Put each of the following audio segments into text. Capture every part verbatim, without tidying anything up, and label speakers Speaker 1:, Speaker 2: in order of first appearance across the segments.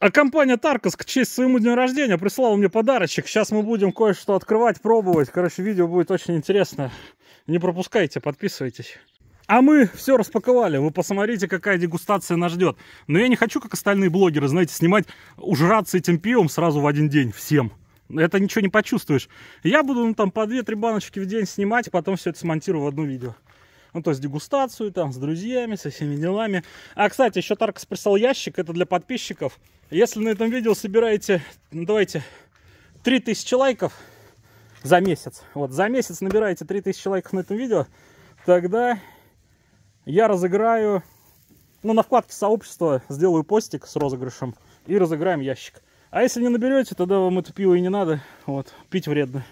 Speaker 1: А компания Таркос к честь своему дню рождения прислала мне подарочек. Сейчас мы будем кое-что открывать, пробовать. Короче, видео будет очень интересно. Не пропускайте, подписывайтесь. А мы все распаковали. Вы посмотрите, какая дегустация нас ждет. Но я не хочу, как остальные блогеры, знаете, снимать, ужраться этим пивом сразу в один день всем. Это ничего не почувствуешь. Я буду ну, там по две-три баночки в день снимать, потом все это смонтирую в одно видео. Ну, то есть дегустацию там с друзьями, со всеми делами. А, кстати, еще Таркос прислал ящик, это для подписчиков. Если на этом видео собираете, ну, давайте, три тысячи лайков за месяц. Вот, за месяц набираете три тысячи лайков на этом видео, тогда я разыграю, ну, на вкладке сообщества сделаю постик с розыгрышем и разыграем ящик. А если не наберете, тогда вам это пиво и не надо. Вот, пить вредно.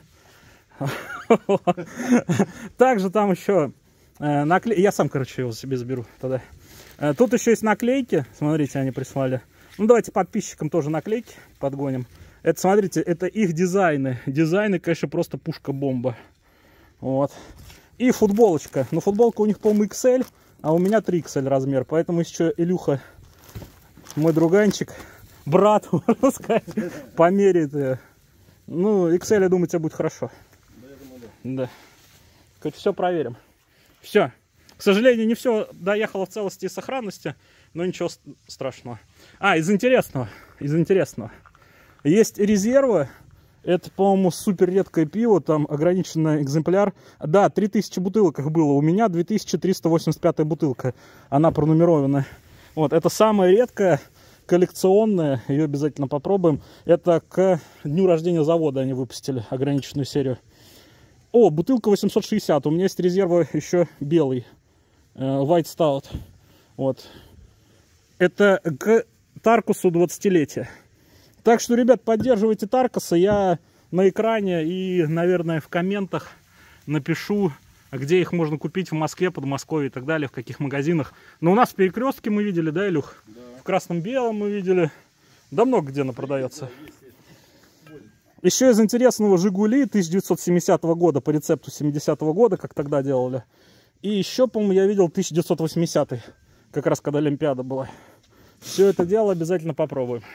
Speaker 1: Также там еще... Накле... Я сам, короче, его себе заберу тогда. Тут еще есть наклейки. Смотрите, они прислали. Ну, давайте подписчикам тоже наклейки подгоним. Это, смотрите, это их дизайны. Дизайны, конечно, просто пушка-бомба. Вот. И футболочка. Но футболка у них, по-моему, икс эль, а у меня три икс эль размер. Поэтому еще Илюха, мой друганчик, брат, можно сказать, померяет ее. Ну, икс эль, я думаю, тебе будет хорошо. Да, я думаю, да. Да. Короче, все проверим. Все. К сожалению, не все доехало в целости и сохранности, но ничего страшного. А, из интересного. Из интересного. Есть резервы. Это, по-моему, супер редкое пиво. Там ограниченный экземпляр. Да, три тысячи бутылок их было. У меня две тысячи триста восемьдесят пятая бутылка. Она пронумерована. Вот, это самая редкая, коллекционная. Ее обязательно попробуем. Это к дню рождения завода они выпустили ограниченную серию. О, бутылка восемьсот шестьдесят. У меня есть резервы еще белый. White Stout. Вот. Это к Таркосу двадцатилетия. Так что, ребят, поддерживайте Таркоса. Я на экране и, наверное, в комментах напишу, где их можно купить в Москве, Подмосковье и так далее, в каких магазинах. Но у нас в Перекрестке мы видели, да, Илюх? Да. В Красном-Белом мы видели. Да много где она продается. Еще из интересного Жигули тысяча девятьсот семидесятого года по рецепту семидесятого года, как тогда делали. И еще, по-моему, я видел тысяча девятьсот восьмидесятый, как раз когда Олимпиада была. Все это дело обязательно попробуем.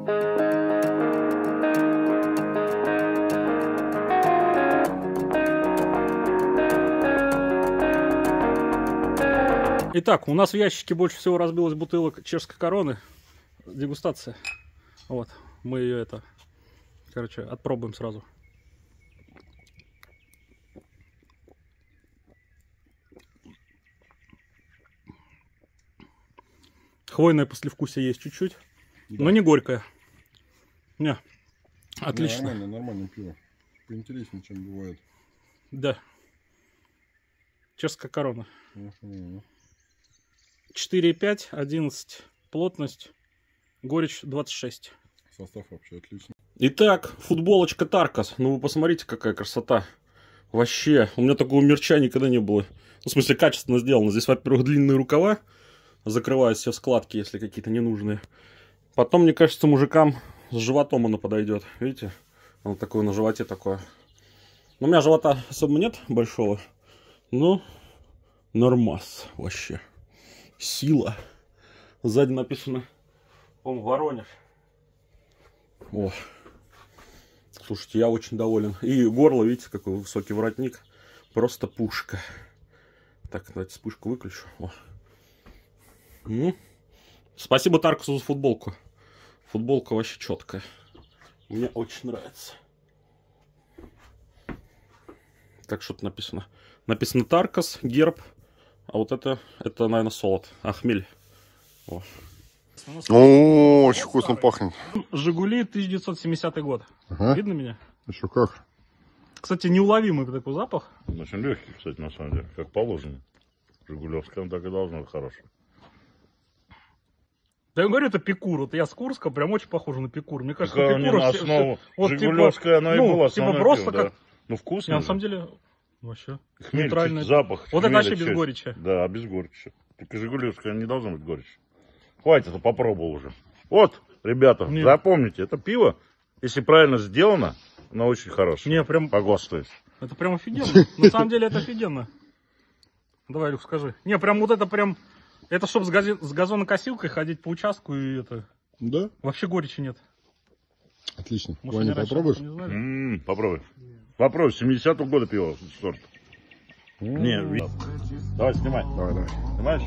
Speaker 1: Итак, у нас в ящике больше всего разбилось бутылок чешской короны. Дегустация. Вот, мы ее это... Короче, отпробуем сразу. Хвойное послевкусие есть чуть-чуть, да. Но не горькое. Не, отлично.
Speaker 2: Нормально, нормально пиво. Поинтереснее, чем бывает.
Speaker 1: Да. Чешская корона.
Speaker 2: Uh-huh.
Speaker 1: четыре и пять, одиннадцать плотность, горечь двадцать шесть.
Speaker 2: Состав вообще отличный.
Speaker 1: Итак, футболочка Таркос. Ну вы посмотрите, какая красота. Вообще, у меня такого мерча никогда не было. Ну, в смысле, качественно сделано. Здесь, во-первых, длинные рукава. Закрывают все складки, если какие-то ненужные. Потом, мне кажется, мужикам с животом оно подойдет. Видите? Оно такое на животе такое. Но у меня живота особо нет большого. Но нормас вообще. Сила. Сзади написано, по-моему, Воронеж. О. Слушайте, я очень доволен. И горло, видите, какой высокий воротник. Просто пушка. Так, давайте вспышку выключу. О. Ну. Спасибо Таркосу за футболку. Футболка вообще четкая. Мне очень нравится. Так, что-то написано. Написано Таркос, герб. А вот это, это, наверное, солод. А, хмель. О.
Speaker 2: О, очень вкусно пахнет.
Speaker 1: Жигули тысяча девятьсот семидесятый год.
Speaker 2: Ага.
Speaker 1: Видно меня?
Speaker 2: Еще как.
Speaker 1: Кстати, неуловимый такой запах.
Speaker 3: Очень легкий, кстати, на самом деле. Как положено. Жигулевская, так и должна быть хорошая.
Speaker 1: Да я говорю, это пикур. Вот я с Курска, прям очень похоже на пикур. Мне кажется,
Speaker 3: Какая
Speaker 1: пикур...
Speaker 3: на основу.
Speaker 1: Вот,
Speaker 3: Жигулевская,
Speaker 1: типа,
Speaker 3: она и
Speaker 1: ну,
Speaker 3: была
Speaker 1: типа
Speaker 3: основной
Speaker 1: просто
Speaker 3: пиво,
Speaker 1: как...
Speaker 3: да. Ну, вкусно.
Speaker 1: Не, на самом деле, вообще.
Speaker 3: Хмель,
Speaker 1: нейтральный
Speaker 3: запах.
Speaker 1: Вот это вообще без горечи.
Speaker 3: Да, без горечи. Только Жигулевская не должна быть горечи. Хватит, это попробовал уже. Вот, ребята, Нет. запомните, это пиво, если правильно сделано, оно очень хорошее.
Speaker 1: Не, прям...
Speaker 3: Погостует.
Speaker 1: Это прям офигенно. На самом деле это офигенно. Давай, Люк, скажи. Не, прям вот это прям... Это чтобы с, гази... с газонокосилкой ходить по участку и это...
Speaker 2: Да?
Speaker 1: Вообще горечи нет.
Speaker 2: Отлично.
Speaker 1: Может,
Speaker 2: Ваня,
Speaker 1: они раньше
Speaker 2: попробуешь?
Speaker 1: не знали?
Speaker 3: М-м, попробуй. Попробуй, семидесятого года пиво сорт. Не, ви- давай, снимай.
Speaker 2: Давай, давай.
Speaker 3: Снимаешь?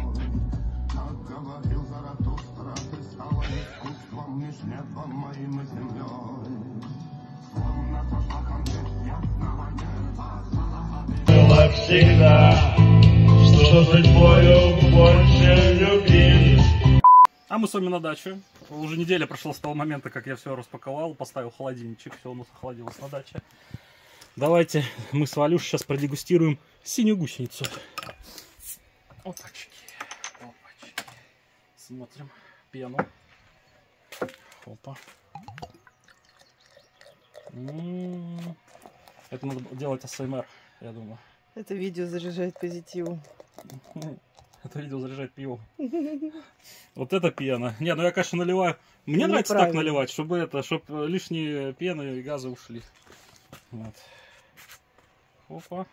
Speaker 4: Было всегда, что судьбою больше любили.
Speaker 1: А мы с вами на даче. Уже неделя прошла с того момента, как я все распаковал, поставил холодильничек, все у нас охладилось на даче. Давайте мы с Валюшей сейчас продегустируем синюю гусеницу. Опачки. Опачки. Смотрим пену. Опа. М-м-м. Это надо делать эй эс эм ар, я думаю.
Speaker 5: Это видео заряжает позитивом.
Speaker 1: Это видео заряжает пиво. Вот это пена. Не, ну я, конечно, наливаю. Мне нравится так наливать, чтобы это, чтобы лишние пены и газы ушли. Вот. Хопа.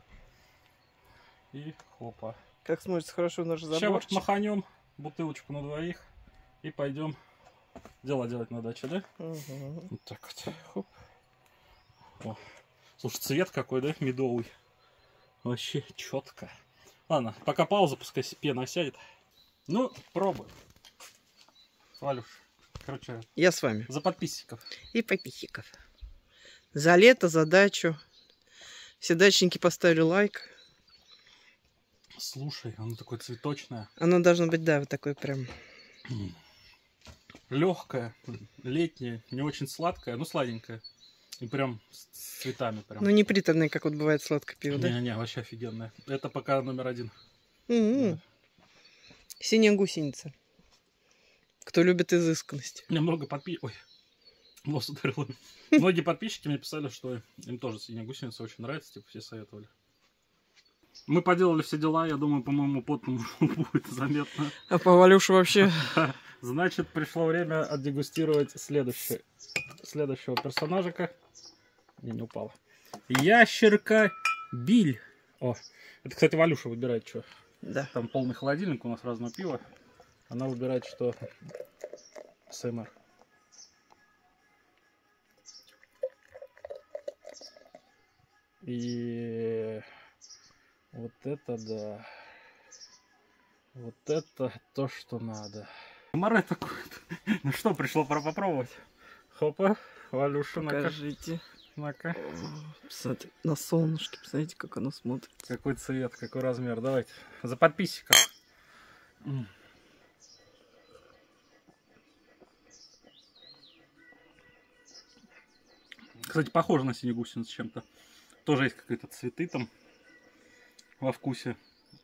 Speaker 1: И хопа.
Speaker 5: Как смотрится хорошо наш
Speaker 1: Сейчас вот
Speaker 5: заборчик.
Speaker 1: маханем бутылочку на двоих и пойдем дела делать на даче, да?
Speaker 5: Угу.
Speaker 1: Вот так вот. Хоп. О. Слушай, цвет какой, да? Медовый. Вообще четко. Ладно, пока пауза, пускай пена осядет. Ну, пробуем. Валюш, короче,
Speaker 5: Я с вами.
Speaker 1: за подписчиков.
Speaker 5: И подписчиков. За лето, за дачу. Все дачники поставили лайк.
Speaker 1: Слушай, оно такое цветочное.
Speaker 5: Оно должно быть, да, вот такое прям.
Speaker 1: Легкое, летнее, не очень сладкое, но сладенькое. И прям с цветами прям.
Speaker 5: Ну, не приторное, как вот бывает сладкое пиво, да?
Speaker 1: Не-не, вообще офигенное. Это пока номер один.
Speaker 5: М-м.
Speaker 1: Да.
Speaker 5: Синяя гусеница. Кто любит изысканность.
Speaker 1: Мне много подписчиков... Ой, нос ударил. Многие подписчики мне писали, что им тоже синяя гусеница очень нравится, типа все советовали. Мы поделали все дела, я думаю, по моему потному будет заметно.
Speaker 5: А по Валюше вообще...
Speaker 1: Значит, пришло время отдегустировать следующий, следующего персонажика. Не, не упало. Ящерка Биль. О, это, кстати, Валюша выбирает, что.
Speaker 5: Да.
Speaker 1: Там полный холодильник, у нас разного пива. Она выбирает, что эй эс эм ар. И вот это да. Вот это то, что надо. Море такое-то. Ну что, пришло пора попробовать. Хопа, Валюша, на-ка.
Speaker 5: Покажите.
Speaker 1: На-ка.
Speaker 5: Посмотрите, на солнышке, посмотрите, как оно смотрит.
Speaker 1: Какой цвет, какой размер. Давайте. За подписчиков. Кстати, похоже на синюю гусеницу чем-то. Тоже есть какие-то цветы там во вкусе.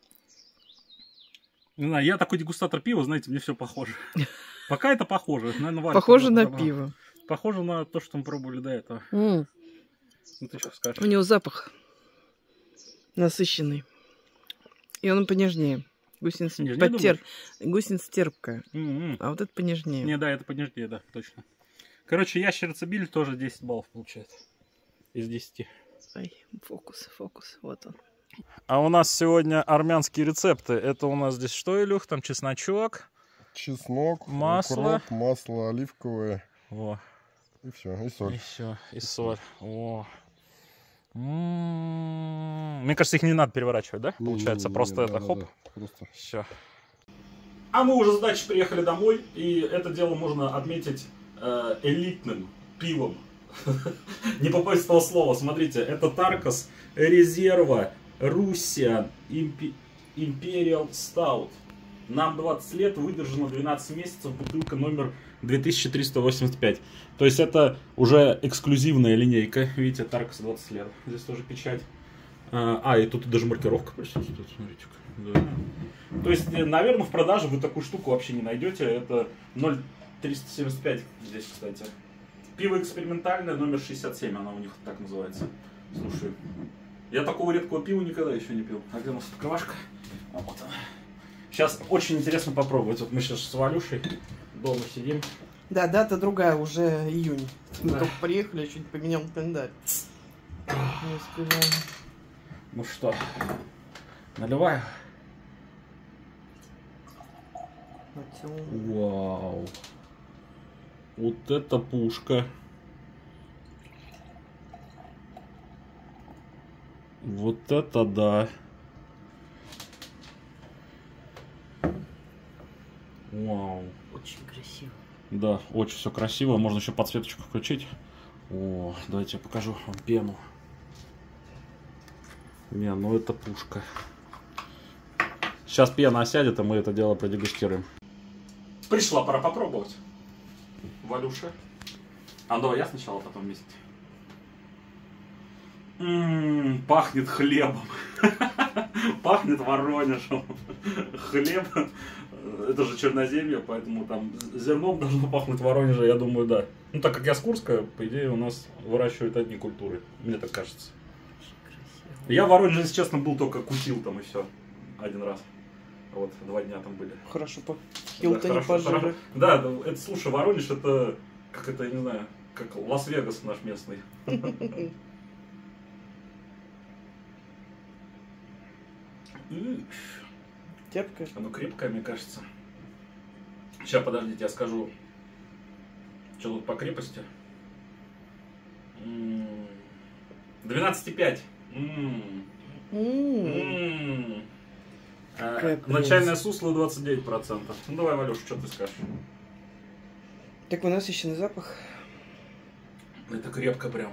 Speaker 1: Не знаю, я такой дегустатор пива, знаете, мне все похоже. Пока это похоже. Наверное, Валя
Speaker 5: Похоже на
Speaker 1: добавила.
Speaker 5: пиво.
Speaker 1: Похоже на то, что мы пробовали до этого.
Speaker 5: М.
Speaker 1: Ну ты что скажешь?
Speaker 5: У него запах насыщенный. И он понежнее. Гусеница,
Speaker 1: Нежнее,
Speaker 5: подтер...
Speaker 1: думаешь?
Speaker 5: Гусеница терпкая.
Speaker 1: М-м.
Speaker 5: А вот это понежнее.
Speaker 1: Не, да, это понежнее, да, точно. Короче, ящерица Биль тоже десять баллов получает. Из десяти.
Speaker 5: Ай, фокус, фокус. Вот он.
Speaker 1: А у нас сегодня армянские рецепты. Это у нас здесь что, Илюх? Там чесночок.
Speaker 2: Чеснок,
Speaker 1: Масло.
Speaker 2: укроп, масло оливковое.
Speaker 1: Во.
Speaker 2: И все, и соль.
Speaker 1: И все, и соль. О. М-м-м. Мне кажется, их не надо переворачивать, да? Получается,
Speaker 2: Не-не-не,
Speaker 1: просто
Speaker 2: да,
Speaker 1: это
Speaker 2: да,
Speaker 1: хоп.
Speaker 2: да, просто.
Speaker 1: Все. А мы уже с дачи приехали домой, и это дело можно отметить э, элитным пивом. Не побоюсь этого слова. Смотрите, это Таркос Резерва Руссиан Imperial Stout. Нам двадцать лет, выдержано двенадцать месяцев, бутылка номер две тысячи триста восемьдесят пять. То есть это уже эксклюзивная линейка. Видите, Таркос двадцать лет. Здесь тоже печать. А, и тут даже маркировка присутствует, смотрите. Да. То есть, наверное, в продаже вы такую штуку вообще не найдете. Это ноль триста семьдесят пять здесь, кстати. Пиво экспериментальное, номер шестьдесят семь, она у них так называется. Слушай, я такого редкого пива никогда еще не пил. А где у нас открывашка? А вот она. Сейчас очень интересно попробовать. Вот мы сейчас с Валюшей дома сидим.
Speaker 5: Да, дата другая, уже июнь. Мы
Speaker 1: Да.
Speaker 5: только приехали, чуть поменял календарь. Не успеваем.
Speaker 1: Ну что, наливаю.
Speaker 5: Матём.
Speaker 1: Вау. Вот это пушка. Вот это да. Вау.
Speaker 5: Очень красиво.
Speaker 1: Да, очень все красиво. Можно еще подсветочку включить. О, давайте я покажу вам пену. Не, ну это пушка. Сейчас пена осядет, и мы это дело продегустируем. Пришла пора попробовать. Валюша. А давай я сначала, потом вместе. М-м, пахнет хлебом. Пахнет Воронежем. Хлеб. Это же черноземье, поэтому там зерном должно пахнуть Воронеже, я думаю, да. Ну, так как я с Курска, по идее, у нас выращивают одни культуры. Мне так кажется. Я в Воронеже, если честно, был только кутил там и все. Один раз. Вот, два дня там были.
Speaker 5: Хорошо, пил-то
Speaker 1: да,
Speaker 5: не пожили.
Speaker 1: Хорошо. Да, это, слушай, Воронеж это, как это, я не знаю, как Лас-Вегас наш местный.
Speaker 5: Тепкая.
Speaker 1: Оно крепкое, мне кажется. Сейчас, подождите, я скажу, что тут по крепости. двенадцать и пять. Начальное сусло двадцать девять процентов. Ну давай, Валюш, что ты скажешь?
Speaker 5: Такой насыщенный запах.
Speaker 1: Это крепко прям.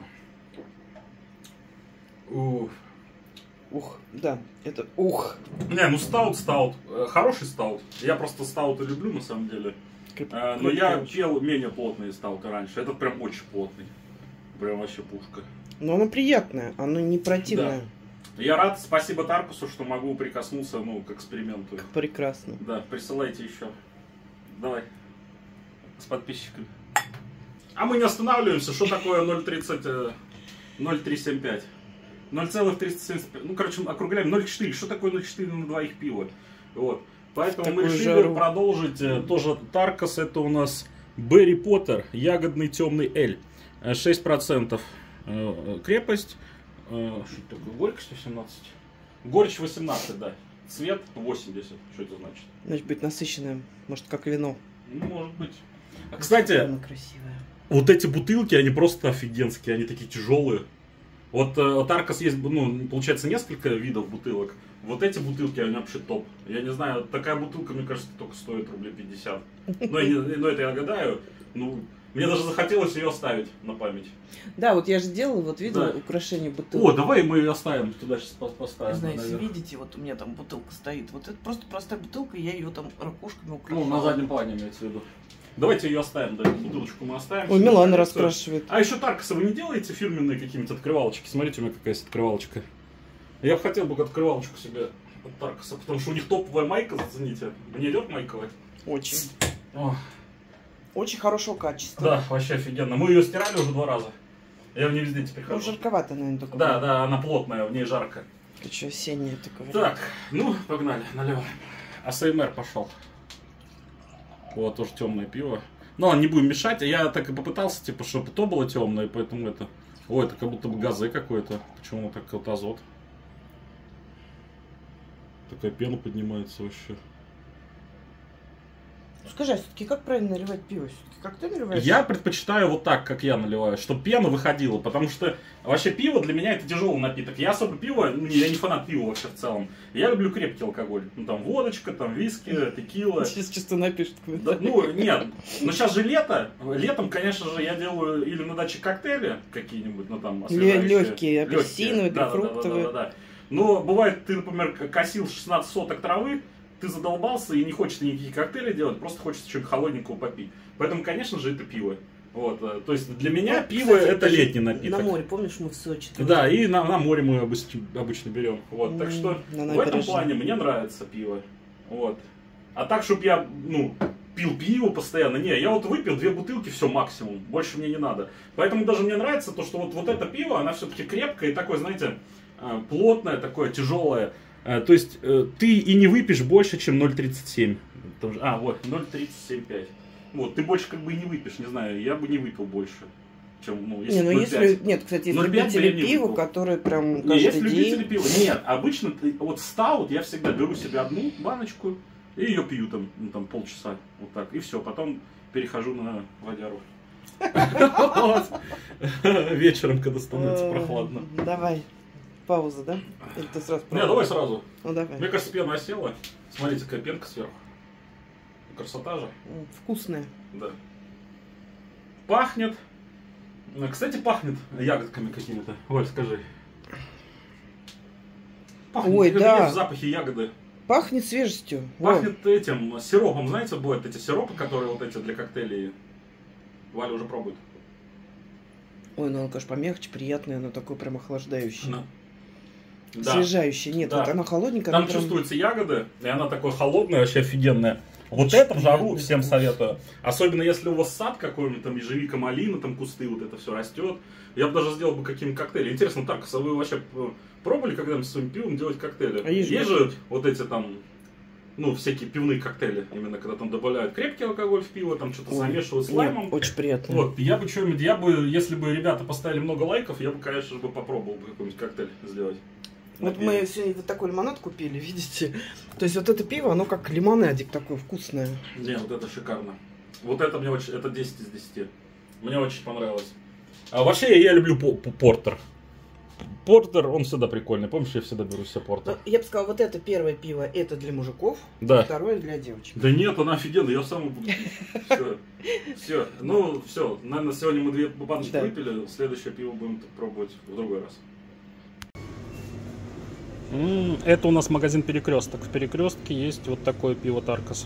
Speaker 1: Ух.
Speaker 5: Ух, да, это ух.
Speaker 1: Не, ну стаут, стаут. Хороший стаут. Я просто стауты люблю, на самом деле.
Speaker 5: Креп...
Speaker 1: А, но я пел менее плотные стауты раньше. Этот прям очень плотный. Прям вообще пушка.
Speaker 5: Но оно приятное, оно не противное.
Speaker 1: Да. Я рад, спасибо Таркусу, что могу прикоснуться, ну, к эксперименту.
Speaker 5: Прекрасно.
Speaker 1: Да, присылайте еще. Давай. С подписчиками. А мы не останавливаемся. Что такое ноль тридцать, ноль три семь пять? ноль целых триста семьдесят пять. Ну, короче, округляем. ноль четыре. Что такое ноль четыре на двоих пива? Вот. Поэтому мы решили жару. продолжить. Тоже Таркос. Это у нас Берри Поттер. Ягодный темный эль. шесть процентов крепость. Что это такое? Горькость восемнадцать. Горечь восемнадцать, да. Цвет восемьдесят. Что это значит?
Speaker 5: Значит, быть насыщенным. Может, как вино.
Speaker 1: Ну, может быть. А, кстати,
Speaker 5: красивая.
Speaker 1: Вот эти бутылки, они просто офигенские. Они такие тяжелые. Вот у Таркос есть, ну, получается, несколько видов бутылок. Вот эти бутылки, они вообще топ. Я не знаю, такая бутылка, мне кажется, только стоит рублей пятьдесят. Но, но это я гадаю. Ну, мне даже захотелось ее оставить на память.
Speaker 5: Да, вот я же делала, вот видела
Speaker 1: да.
Speaker 5: украшение бутылок.
Speaker 1: О, давай мы ее оставим, туда сейчас поставим.
Speaker 5: Не знаю, если видите, вот у меня там бутылка стоит. Вот это просто простая бутылка, я ее там ракушками украшала.
Speaker 1: Ну, на заднем плане имеется в виду. Давайте ее оставим, да, бутылочку мы оставим.
Speaker 5: Ой, Милана расспрашивает.
Speaker 1: А еще Таркоса вы не делаете фирменные какие-нибудь открывалочки? Смотрите, у меня какая есть открывалочка. Я бы хотел бы открывалочку себе от Таркоса, потому что у них топовая майка, зацените. Мне идет майковая?
Speaker 5: Очень.
Speaker 1: О.
Speaker 5: Очень хорошего качества.
Speaker 1: Да, вообще офигенно. Мы ее стирали уже два раза. Я в ней везде теперь хожу.
Speaker 5: Ну, жарковато, наверное, только.
Speaker 1: Да, было. Да, она плотная, в ней жарко.
Speaker 5: Ты что, осенняя такое?
Speaker 1: Так, ну, погнали, наливаем. АСМР пошел. Вот, тоже темное пиво. Ну ладно, не будем мешать. Я так и попытался, типа, чтобы то было темное, поэтому это... Ой, это как будто бы газы какой-то. Почему так вот азот? Такая пена поднимается вообще.
Speaker 5: Скажи, а все-таки как правильно наливать пиво? Все-таки как ты наливаешь?
Speaker 1: Я предпочитаю вот так, как я наливаю, чтобы пена выходила, потому что вообще пиво для меня это тяжелый напиток. Я особо пиво, ну, я не фанат пива вообще в целом. Я люблю крепкий алкоголь. Ну там водочка, там виски, текила.
Speaker 5: Сейчас чисто напишут.
Speaker 1: Да, ну нет, но сейчас же лето. Летом, конечно же, я делаю или на даче коктейли какие-нибудь, ну там освежающие.
Speaker 5: Легкие, апельсиновые, грейпфруктовые.
Speaker 1: Да, да, да, да, да. Но бывает, ты, например, косил шестнадцать соток травы, ты задолбался и не хочется никакие коктейли делать, просто хочется чего-то холодненького попить. Поэтому, конечно же, это пиво. Вот, то есть для меня ну, пиво кстати, это летний напиток.
Speaker 5: На море, помнишь, мы в Сочи?
Speaker 1: Да, и на, на море мы обычно, обычно берем. Вот, так что в этом плане мне нравится пиво. Вот. А так, чтобы я, ну, пил пиво постоянно, не, я вот выпил две бутылки, все максимум, больше мне не надо. Поэтому даже мне нравится то, что вот, вот это пиво, она все-таки крепкая и такое, знаете, плотное, такое тяжелое. То есть ты и не выпьешь больше, чем ноль тридцать семь. А, вот, ноль тридцать семь пять. Вот, ты больше как бы и не выпьешь, не знаю, я бы не выпил больше, чем, ну, если
Speaker 5: не, ну, если, нет, кстати, есть любители пива, которые прям каждый
Speaker 1: не, есть
Speaker 5: день...
Speaker 1: любители пива, нет, обычно, вот стаут я всегда беру себе одну баночку и ее пью там, ну, там полчаса, вот так, и все, потом перехожу на водяру. Вечером, когда становится прохладно.
Speaker 5: Давай. Пауза, да? Или ты сразу?
Speaker 1: Не, давай сразу.
Speaker 5: Ну давай.
Speaker 1: Мне кажется, пена осела. Смотрите, какая пенка сверху. Красота же.
Speaker 5: Вкусная.
Speaker 1: Да. Пахнет. Кстати, пахнет ягодками какими-то. Оль, скажи. Пахнет.
Speaker 5: Ой, да.
Speaker 1: Есть в запахе ягоды.
Speaker 5: Пахнет свежестью.
Speaker 1: Пахнет О. этим сиропом. Знаете, бывают эти сиропы, которые вот эти для коктейлей. Валя уже пробует.
Speaker 5: Ой, ну оно, конечно, помягче, приятное, оно такое прям охлаждающее.
Speaker 1: Да.
Speaker 5: Освежающее. Нет,
Speaker 1: да.
Speaker 5: вот оно холодненькое.
Speaker 1: Там
Speaker 5: оно прям...
Speaker 1: чувствуются ягоды, и она такая холодная, вообще офигенная. Вот это в жару всем советую. Особенно если у вас сад какой-нибудь, там ежевика, малина, там кусты, вот это все растет. Я бы даже сделал бы какие-нибудь коктейли. Интересно, так, вы вообще пробовали когда-нибудь с своим пивом делать коктейли?
Speaker 5: А есть,
Speaker 1: есть же вот эти там, ну, всякие пивные коктейли, именно когда там добавляют крепкий алкоголь в пиво, там что-то замешивают с лаймом.
Speaker 5: Очень приятно.
Speaker 1: Вот, я бы что-нибудь, я бы, если бы ребята поставили много лайков, я бы, конечно же, бы попробовал бы какой-нибудь коктейль сделать.
Speaker 5: Вот мы сегодня вот такой лимонад купили, видите? То есть вот это пиво, оно как лимонадик такое вкусное.
Speaker 1: Не, вот это шикарно. Вот это мне очень, это десять из десяти. Мне очень понравилось. А вообще я люблю портер. Портер, он всегда прикольный. Помнишь, я всегда беру себе портер.
Speaker 5: Я бы сказала, вот это первое пиво, это для мужиков,
Speaker 1: да.
Speaker 5: Второе для девочек.
Speaker 1: Да нет, она офигенная, я сам буду. Все. Все. Ну, все. Наверное, сегодня мы две баночки да. выпили, следующее пиво будем пробовать в другой раз. Это у нас магазин Перекресток. В Перекрестке есть вот такое пиво Таркос.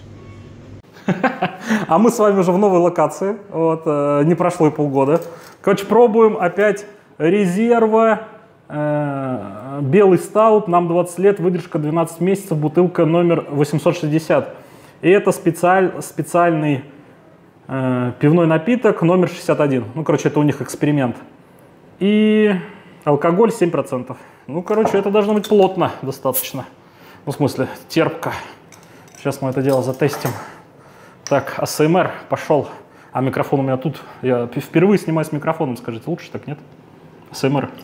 Speaker 1: А мы с вами уже в новой локации. Вот, не прошло и полгода. Короче, пробуем опять резерва. Белый стаут, нам двадцать лет, выдержка двенадцать месяцев, бутылка номер восемьсот шестьдесят. И это специаль, специальный э, пивной напиток номер шестьдесят один. Ну, короче, это у них эксперимент. И алкоголь семь процентов. Ну, короче, это должно быть плотно достаточно. Ну, в смысле, терпко. Сейчас мы это дело затестим. Так, а эс эм эр пошел. А микрофон у меня тут. Я впервые снимаю с микрофоном, скажите, лучше так, нет? эс эм эр.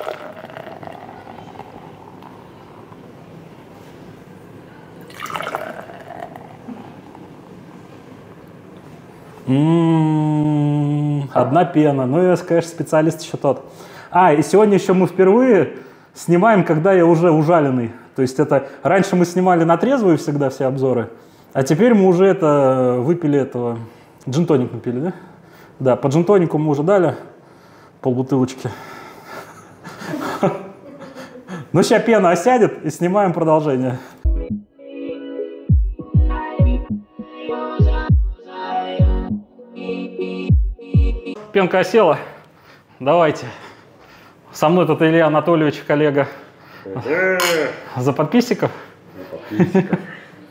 Speaker 1: М-м-м, одна пена. Ну, я, конечно, специалист еще тот. А, и сегодня еще мы впервые снимаем, когда я уже ужаленный. То есть это раньше мы снимали на трезвые всегда все обзоры, а теперь мы уже это выпили этого. Джин-тоник напили, да? Да, по джин-тонику мы уже дали полбутылочки. Ну, сейчас пена осядет и снимаем продолжение. Пенка осела. Давайте. Со мной тут Илья Анатольевич, коллега. За подписчиков? За подписчиков.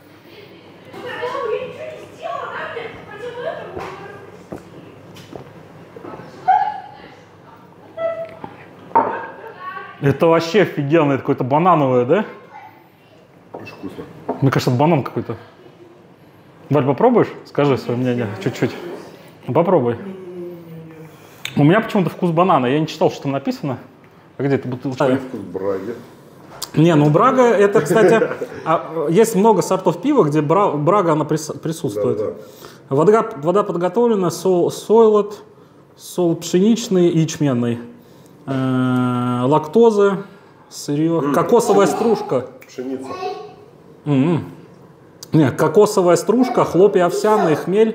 Speaker 1: Это вообще офигенно. Это какое-то банановое, да?
Speaker 2: Очень вкусно.
Speaker 1: Мне кажется, это банан какой-то. Валь, попробуешь? Скажи свое мнение. Чуть-чуть. Попробуй. У меня почему-то вкус банана. Я не читал, что там написано. А где это бутылка?
Speaker 2: Вкус браги.
Speaker 1: Не, ну брага, это, кстати, есть много сортов пива, где брага она присутствует. Да, да. Вода, вода подготовлена, сол, сойлот, сол пшеничный и ячменный. Э, лактоза, сырье, mm. кокосовая стружка.
Speaker 2: Пшеница.
Speaker 1: Mm-hmm. Не, кокосовая стружка, хлопья овсяные, хмель.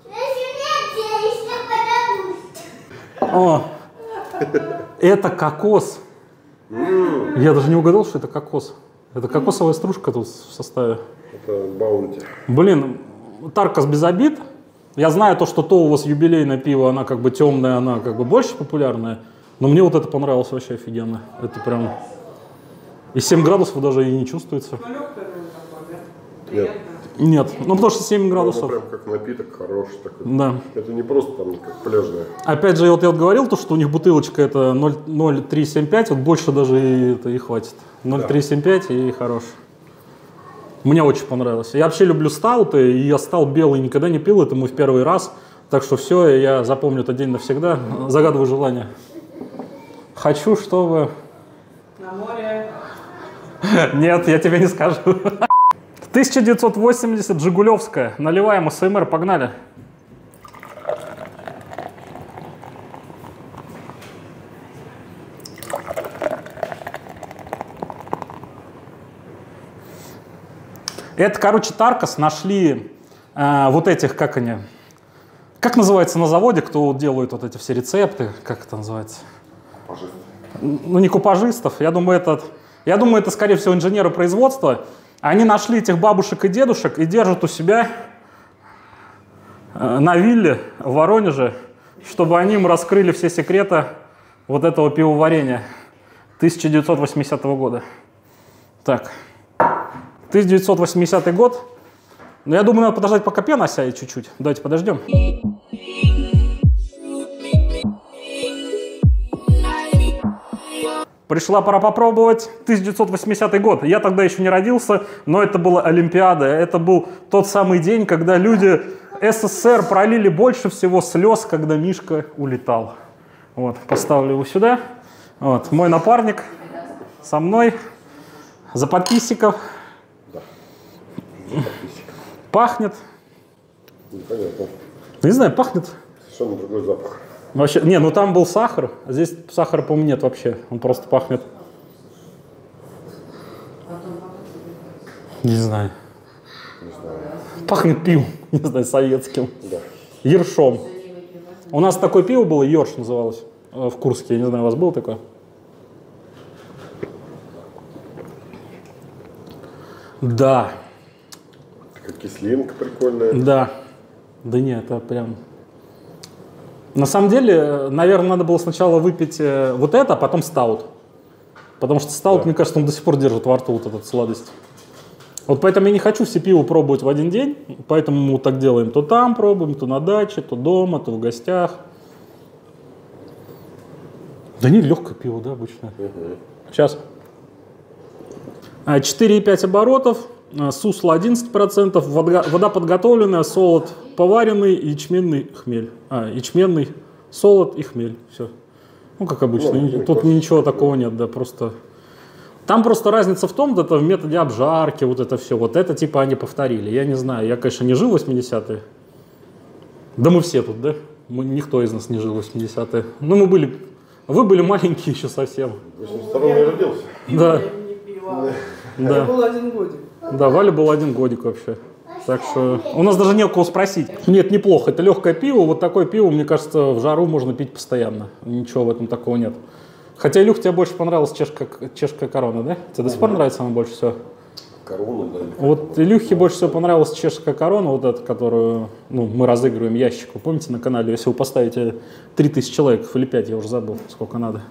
Speaker 1: О, это кокос. Mm. Я даже не угадал, что это кокос. Это кокосовая стружка тут в составе.
Speaker 2: Это баунти.
Speaker 1: Блин, Таркос без обид. Я знаю то, что то у вас юбилейное пиво, она как бы темная, она как бы больше популярная. Но мне вот это понравилось вообще офигенно. Это прям... И семь градусов даже и не чувствуется.
Speaker 2: Нет.
Speaker 1: Нет, ну потому что семь градусов.
Speaker 2: Это прям как напиток хороший такой.
Speaker 1: Да.
Speaker 2: Это не просто там как пляжная.
Speaker 1: Опять же, вот я вот говорил, то, что у них бутылочка это ноль три семь пять, вот больше даже и, это и хватит. ноль три семь пять и хорош. Мне очень понравилось. Я вообще люблю стауты, и я стаут белый никогда не пил, это мой в первый раз. Так что все, я запомню этот день навсегда. Загадываю желание. Хочу, чтобы...
Speaker 5: На море.
Speaker 1: Нет, я тебе не скажу. тысяча девятьсот восемьдесят, Жигулевская. Наливаем эс эм эр, погнали. Это, короче, Таркос нашли э, вот этих, как они, как называется на заводе, кто делает вот эти все рецепты, как это называется?
Speaker 2: Купажисты.
Speaker 1: Ну, не купажистов, я думаю, это, я думаю, это, скорее всего, инженеры производства. Они нашли этих бабушек и дедушек и держат у себя э, на вилле в Воронеже, чтобы они им раскрыли все секреты вот этого пивоварения тысяча девятьсот восьмидесятого года. Так, тысяча девятьсот восьмидесятый год. Но я думаю, надо подождать, пока пена осядет чуть-чуть. Давайте подождем. Пришла пора попробовать. тысяча девятьсот восьмидесятый год. Я тогда еще не родился, но это была Олимпиада. Это был тот самый день, когда люди СССР пролили больше всего слез, когда Мишка улетал. Вот, поставлю его сюда. Вот, мой напарник со мной. За подписчиков.
Speaker 2: Да. За подписчиков.
Speaker 1: Пахнет.
Speaker 2: Непонятно.
Speaker 1: Не знаю, пахнет.
Speaker 2: Совершенно другой запах.
Speaker 1: Вообще, не, ну там был сахар, а здесь сахара, по-моему, нет вообще. Он просто пахнет. Не знаю.
Speaker 2: Не знаю.
Speaker 1: Пахнет пивом, не знаю, советским.
Speaker 2: Да.
Speaker 1: Ершом. У нас такое пиво было, Ерш называлось, в Курске. Я не знаю, у вас было такое? Да.
Speaker 2: Такая кислинка прикольная.
Speaker 1: Да. Да нет, это прям... На самом деле, наверное, надо было сначала выпить вот это, а потом стаут. Потому что стаут, да. Мне кажется, он до сих пор держит во рту вот эту сладость. Вот поэтому я не хочу все пиво пробовать в один день, поэтому мы вот так делаем. То там пробуем, то на даче, то дома, то в гостях. Да не, легкое пиво, да, обычно. Угу. Сейчас. четыре и пять оборотов, сусло одиннадцать процентов, вода, вода подготовленная, солод поваренный, ячменный хмель. А, ячменный, солод и хмель. Все. Ну, как обычно. Ну, тут ничего такого нет, да, просто... Там просто разница в том, это в методе обжарки, вот это все. Вот это типа они повторили. Я не знаю, я, конечно, не жил в восьмидесятые. Да мы все тут, да? Мы, никто из нас не жил в восьмидесятые. Ну, мы были... Вы были маленькие еще совсем.
Speaker 2: В восемьдесят втором я родился.
Speaker 1: Да.
Speaker 5: Да. Валя был один годик.
Speaker 1: Да, Валя был один годик вообще. Так что у нас даже не у кого спросить. Нет, неплохо. Это легкое пиво. Вот такое пиво, мне кажется, в жару можно пить постоянно. Ничего в этом такого нет. Хотя, Илюх, тебе больше понравилась чешка, чешская корона, да? Тебе до сих пор нравится она больше всего?
Speaker 2: Корона, да.
Speaker 1: Вот Илюхе больше всего понравилась чешская корона, вот эта, которую ну, мы разыгрываем ящик. Вы помните на канале? Если вы поставите три тысячи человек или пять, я уже забыл, сколько надо.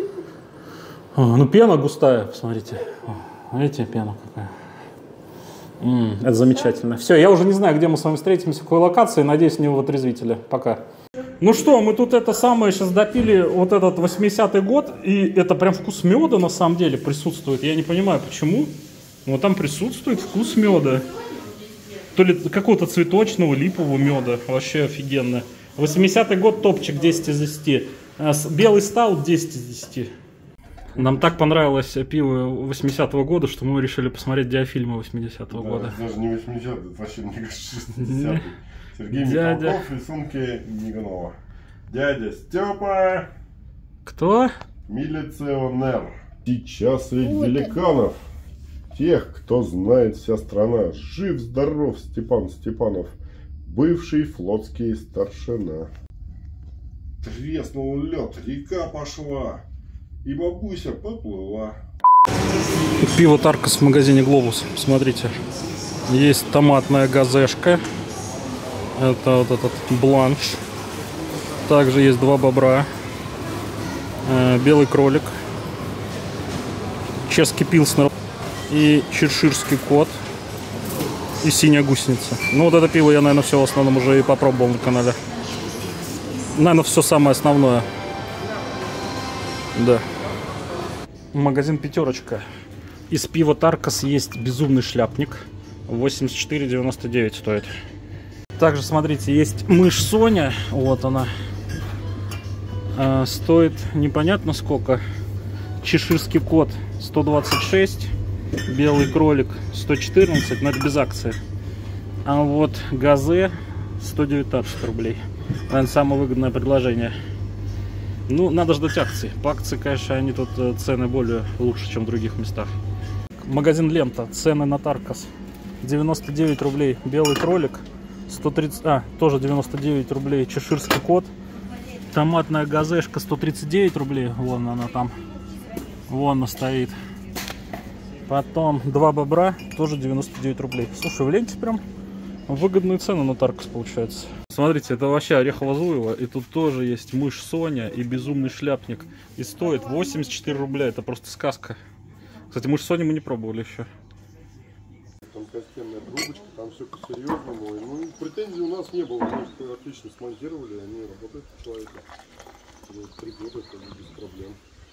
Speaker 1: О, ну, пена густая, посмотрите. О, видите, пена какая. М-м, это замечательно. Все, я уже не знаю, где мы с вами встретимся, в какой локации. Надеюсь, не в отрезвителе. Пока. Ну что, мы тут это самое сейчас допили, вот этот восьмидесятый год, и это прям вкус меда на самом деле присутствует. Я не понимаю, почему, но там присутствует вкус меда. То ли какого-то цветочного, липового меда. Вообще офигенно. восьмидесятый год топчик десять из десяти. Белый стаут десять из десяти. Нам так понравилось пиво восьмидесятого года, что мы решили посмотреть диафильмы восьмидесятого да, года.
Speaker 2: Даже не восьмидесятый, это вообще, мне кажется, шестидесятый. Сергей Дядя... Михалков, рисунки Миганова. Дядя Степа.
Speaker 1: Кто?
Speaker 2: Милиционер. Сейчас ведь великанов. Тех, кто знает вся страна. Жив-здоров Степан Степанов. Бывший флотский старшина. Треснул лед, река пошла. И бабуся поплыла.
Speaker 1: Пиво Таркос в магазине Глобус. Смотрите. Есть томатная газешка. Это вот этот бланш. Также есть два бобра. Белый кролик. Чешский пилснер. И чеширский кот. И синяя гусеница. Ну вот это пиво я, наверное, все в основном уже и попробовал на канале. Наверное, все самое основное. Да. Магазин Пятерочка. Из пива Таркос есть безумный шляпник. восемьдесят четыре девяносто девять стоит. Также, смотрите, есть мышь Соня. Вот она. А, стоит непонятно сколько. Чеширский кот сто двадцать шесть. Белый кролик сто четырнадцать, но это без акции. А вот газе сто девятнадцать рублей. Наверное, самое выгодное предложение. Ну, надо ждать акций. По акции, конечно, они тут цены более лучше, чем в других местах. Магазин Лента. Цены на Таркос. девяносто девять рублей. Белый кролик. сто тридцать, а, тоже девяносто девять рублей. Чеширский кот. Томатная газешка сто тридцать девять рублей. Вон она там. Вон она стоит. Потом два бобра. Тоже девяносто девять рублей. Слушай, в ленте прям выгодные цены на Таркос получается. Смотрите, это вообще Орехово-Зуево. И тут тоже есть мышь Соня и безумный шляпник. И стоит восемьдесят четыре рубля. Это просто сказка. Кстати, мышь Сони мы не пробовали еще.
Speaker 2: Там костяная трубочка, там все по-серьезному. Ну, претензий у нас не было. Мы их отлично смонтировали, они работают по человеку. Три года это без проблем.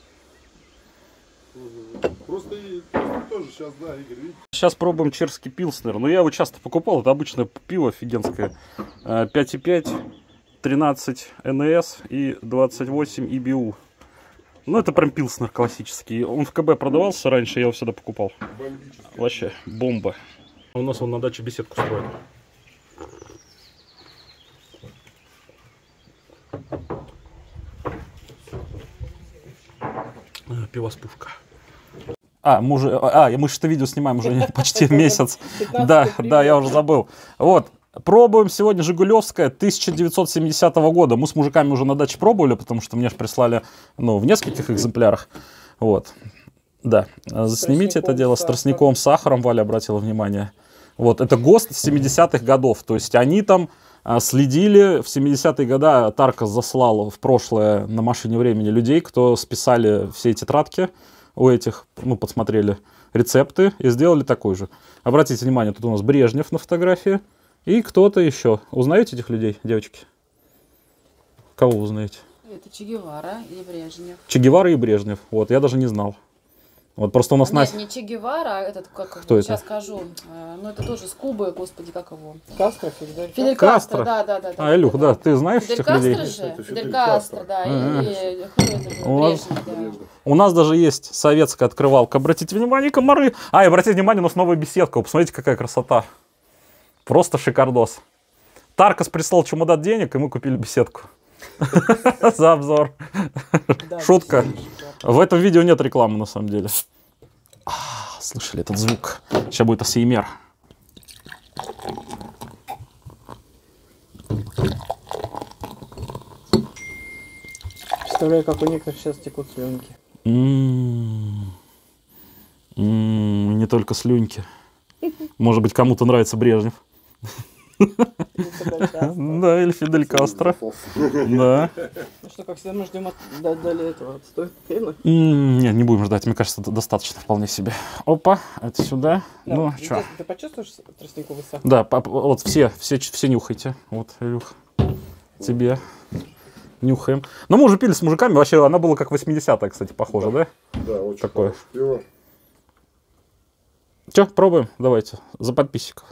Speaker 2: Угу. Просто, и, просто тоже сейчас, да, Игорь, видите?
Speaker 1: Сейчас пробуем черский пилснер. Но я его часто покупал. Это обычное пиво офигенское. пять и пять, тринадцать эн эс и двадцать восемь и би ю. Ну, это прям пилснер классический. Он в КБ продавался раньше, я его всегда покупал. Вообще, бомба. У нас он на даче беседку строит. Пивоспушка. А, мы уже, а, мы что-то видео снимаем уже почти месяц. Да, да, я уже забыл. Вот. Пробуем сегодня Жигулевская тысяча девятьсот семидесятого года. Мы с мужиками уже на даче пробовали, потому что мне же прислали, ну, в нескольких экземплярах. Вот. Да. Заснимите это дело с тростником, с сахаром, Валя обратила внимание. Вот. Это ГОСТ семидесятых годов. То есть они там а, следили в семидесятые годы. Таркос заслал в прошлое на машине времени людей, кто списали все тетрадки у этих, ну, подсмотрели рецепты и сделали такой же. Обратите внимание, тут у нас Брежнев на фотографии. И кто-то еще. Узнаете этих людей, девочки? Кого вы узнаете?
Speaker 6: Это Че Гевара и Брежнев.
Speaker 1: Че Гевара и Брежнев. Вот, я даже не знал. Вот просто у нас
Speaker 6: Нет,
Speaker 1: Настя...
Speaker 6: не Че Гевара, а этот, как
Speaker 1: Кто
Speaker 6: его,
Speaker 1: это?
Speaker 6: Сейчас скажу. Ну, это тоже с Кубы, господи, как его?
Speaker 5: Кастро, Фидель.
Speaker 6: Фидель
Speaker 1: Кастро.
Speaker 6: Кастро, да, да, да.
Speaker 1: А, Илюх, да, ты знаешь
Speaker 6: Фидель
Speaker 1: этих людей?
Speaker 6: Кастро же?
Speaker 2: Это
Speaker 6: Фидель
Speaker 2: Фидель
Speaker 6: Кастро,
Speaker 2: Кастро.
Speaker 6: да.
Speaker 1: А-а.
Speaker 6: И Брежнев, да.
Speaker 1: У нас даже есть советская открывалка. Обратите внимание, комары. А, и обратите внимание, у нас новая беседка. Посмотрите, какая красота. Просто шикардос. Таркос прислал чемодан денег, и мы купили беседку. За обзор. Шутка. В этом видео нет рекламы, на самом деле. Слышали этот звук? Сейчас будет эй эс эм ар.
Speaker 5: Представляю, как у некоторых сейчас текут слюнки.
Speaker 1: М-м-м. М-м, не только слюньки. Может быть, кому-то нравится Брежнев. Да, или Фидель Кастро. Да.
Speaker 5: Ну что, как всегда, мы ждем далее этого отстой пены.
Speaker 1: Нет, не будем ждать, мне кажется, это достаточно вполне себе. Опа, это сюда. Ну, что?
Speaker 5: Ты почувствуешь тростниковый сахар?
Speaker 1: Да, вот все, все, все нюхайте. Вот, Илюх, тебе нюхаем. Но мы уже пили с мужиками, вообще она была как восьмидесятая, кстати, похоже, да?
Speaker 2: Да, очень
Speaker 1: такое.
Speaker 2: хорошее пиво.
Speaker 1: Че, пробуем? Давайте, за подписчиков.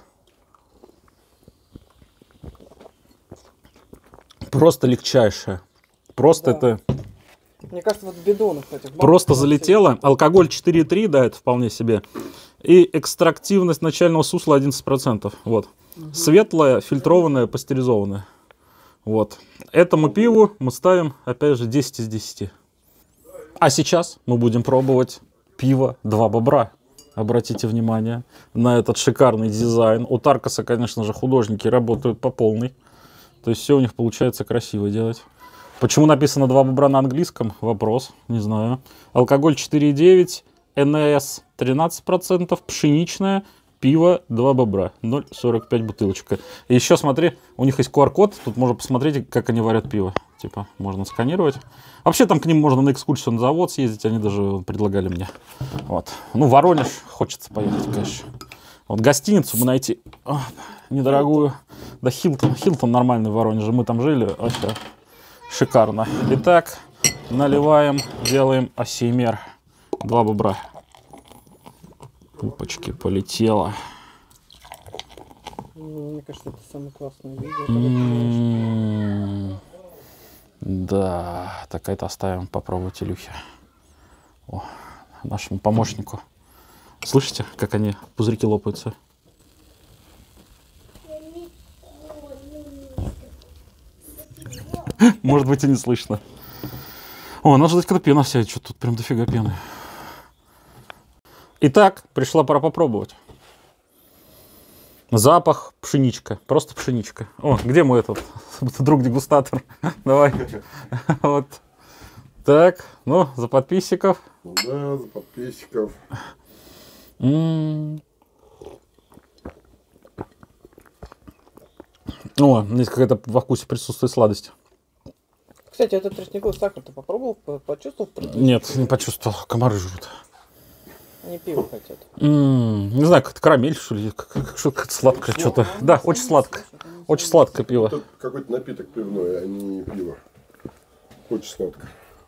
Speaker 1: Просто легчайшее. Просто
Speaker 5: Да.
Speaker 1: это...
Speaker 5: Мне кажется, вот в бидонах этих.
Speaker 1: Просто залетело. Алкоголь четыре и три, да, это вполне себе. И экстрактивность начального сусла одиннадцать процентов. Вот. Угу. Светлое, фильтрованное, пастеризованное. Вот. Этому пиву мы ставим, опять же, десять из десяти. А сейчас мы будем пробовать пиво «Два бобра». Обратите внимание на этот шикарный дизайн. У Таркоса, конечно же, художники работают по полной. То есть все у них получается красиво делать. Почему написано «Два бобра» на английском? Вопрос, не знаю. Алкоголь четыре и девять, эн эс тринадцать процентов, пшеничное, пиво «Два бобра», ноль сорок пять бутылочка. И еще смотри, у них есть ку ар код, тут можно посмотреть, как они варят пиво. Типа, можно сканировать. Вообще там к ним можно на экскурсию на завод съездить, они даже предлагали мне. Вот. Ну, Воронеж, хочется поехать, конечно. Вот гостиницу мы найти о, недорогую. Да, Хилтон. Хилтон нормальный в Воронеже. Мы там жили. Вообще шикарно. Итак, наливаем, делаем эй эс эм ар. Два бобра. Опачки, полетело.
Speaker 5: Мне кажется, это самое классное видео.
Speaker 1: М-м-м. Да, так это оставим попробовать Илюхе. О, нашему помощнику. Слышите, как они, пузырьки лопаются? Может быть и не слышно. О, надо ждать, когда пена сядет. Что тут прям дофига пены. Итак, пришла пора попробовать. Запах пшеничка, просто пшеничка. О, где мой этот друг-дегустатор? Давай. Вот. Так, ну, за подписчиков.
Speaker 2: Да, за подписчиков.
Speaker 1: М-м-м. О, здесь какая-то во вкусе присутствует сладость.
Speaker 5: Кстати, этот тростниковый сахар ты попробовал? Почувствовал?
Speaker 1: Нет, не почувствовал. Комары жрут.
Speaker 5: Они пиво хотят.
Speaker 1: М-м, не знаю, как-то карамель, что ли, как, что-то как сладкое что-то. Да, очень сладкое. Очень сладкое пиво.
Speaker 2: Это какой-то напиток пивной, а не пиво. Очень сладко.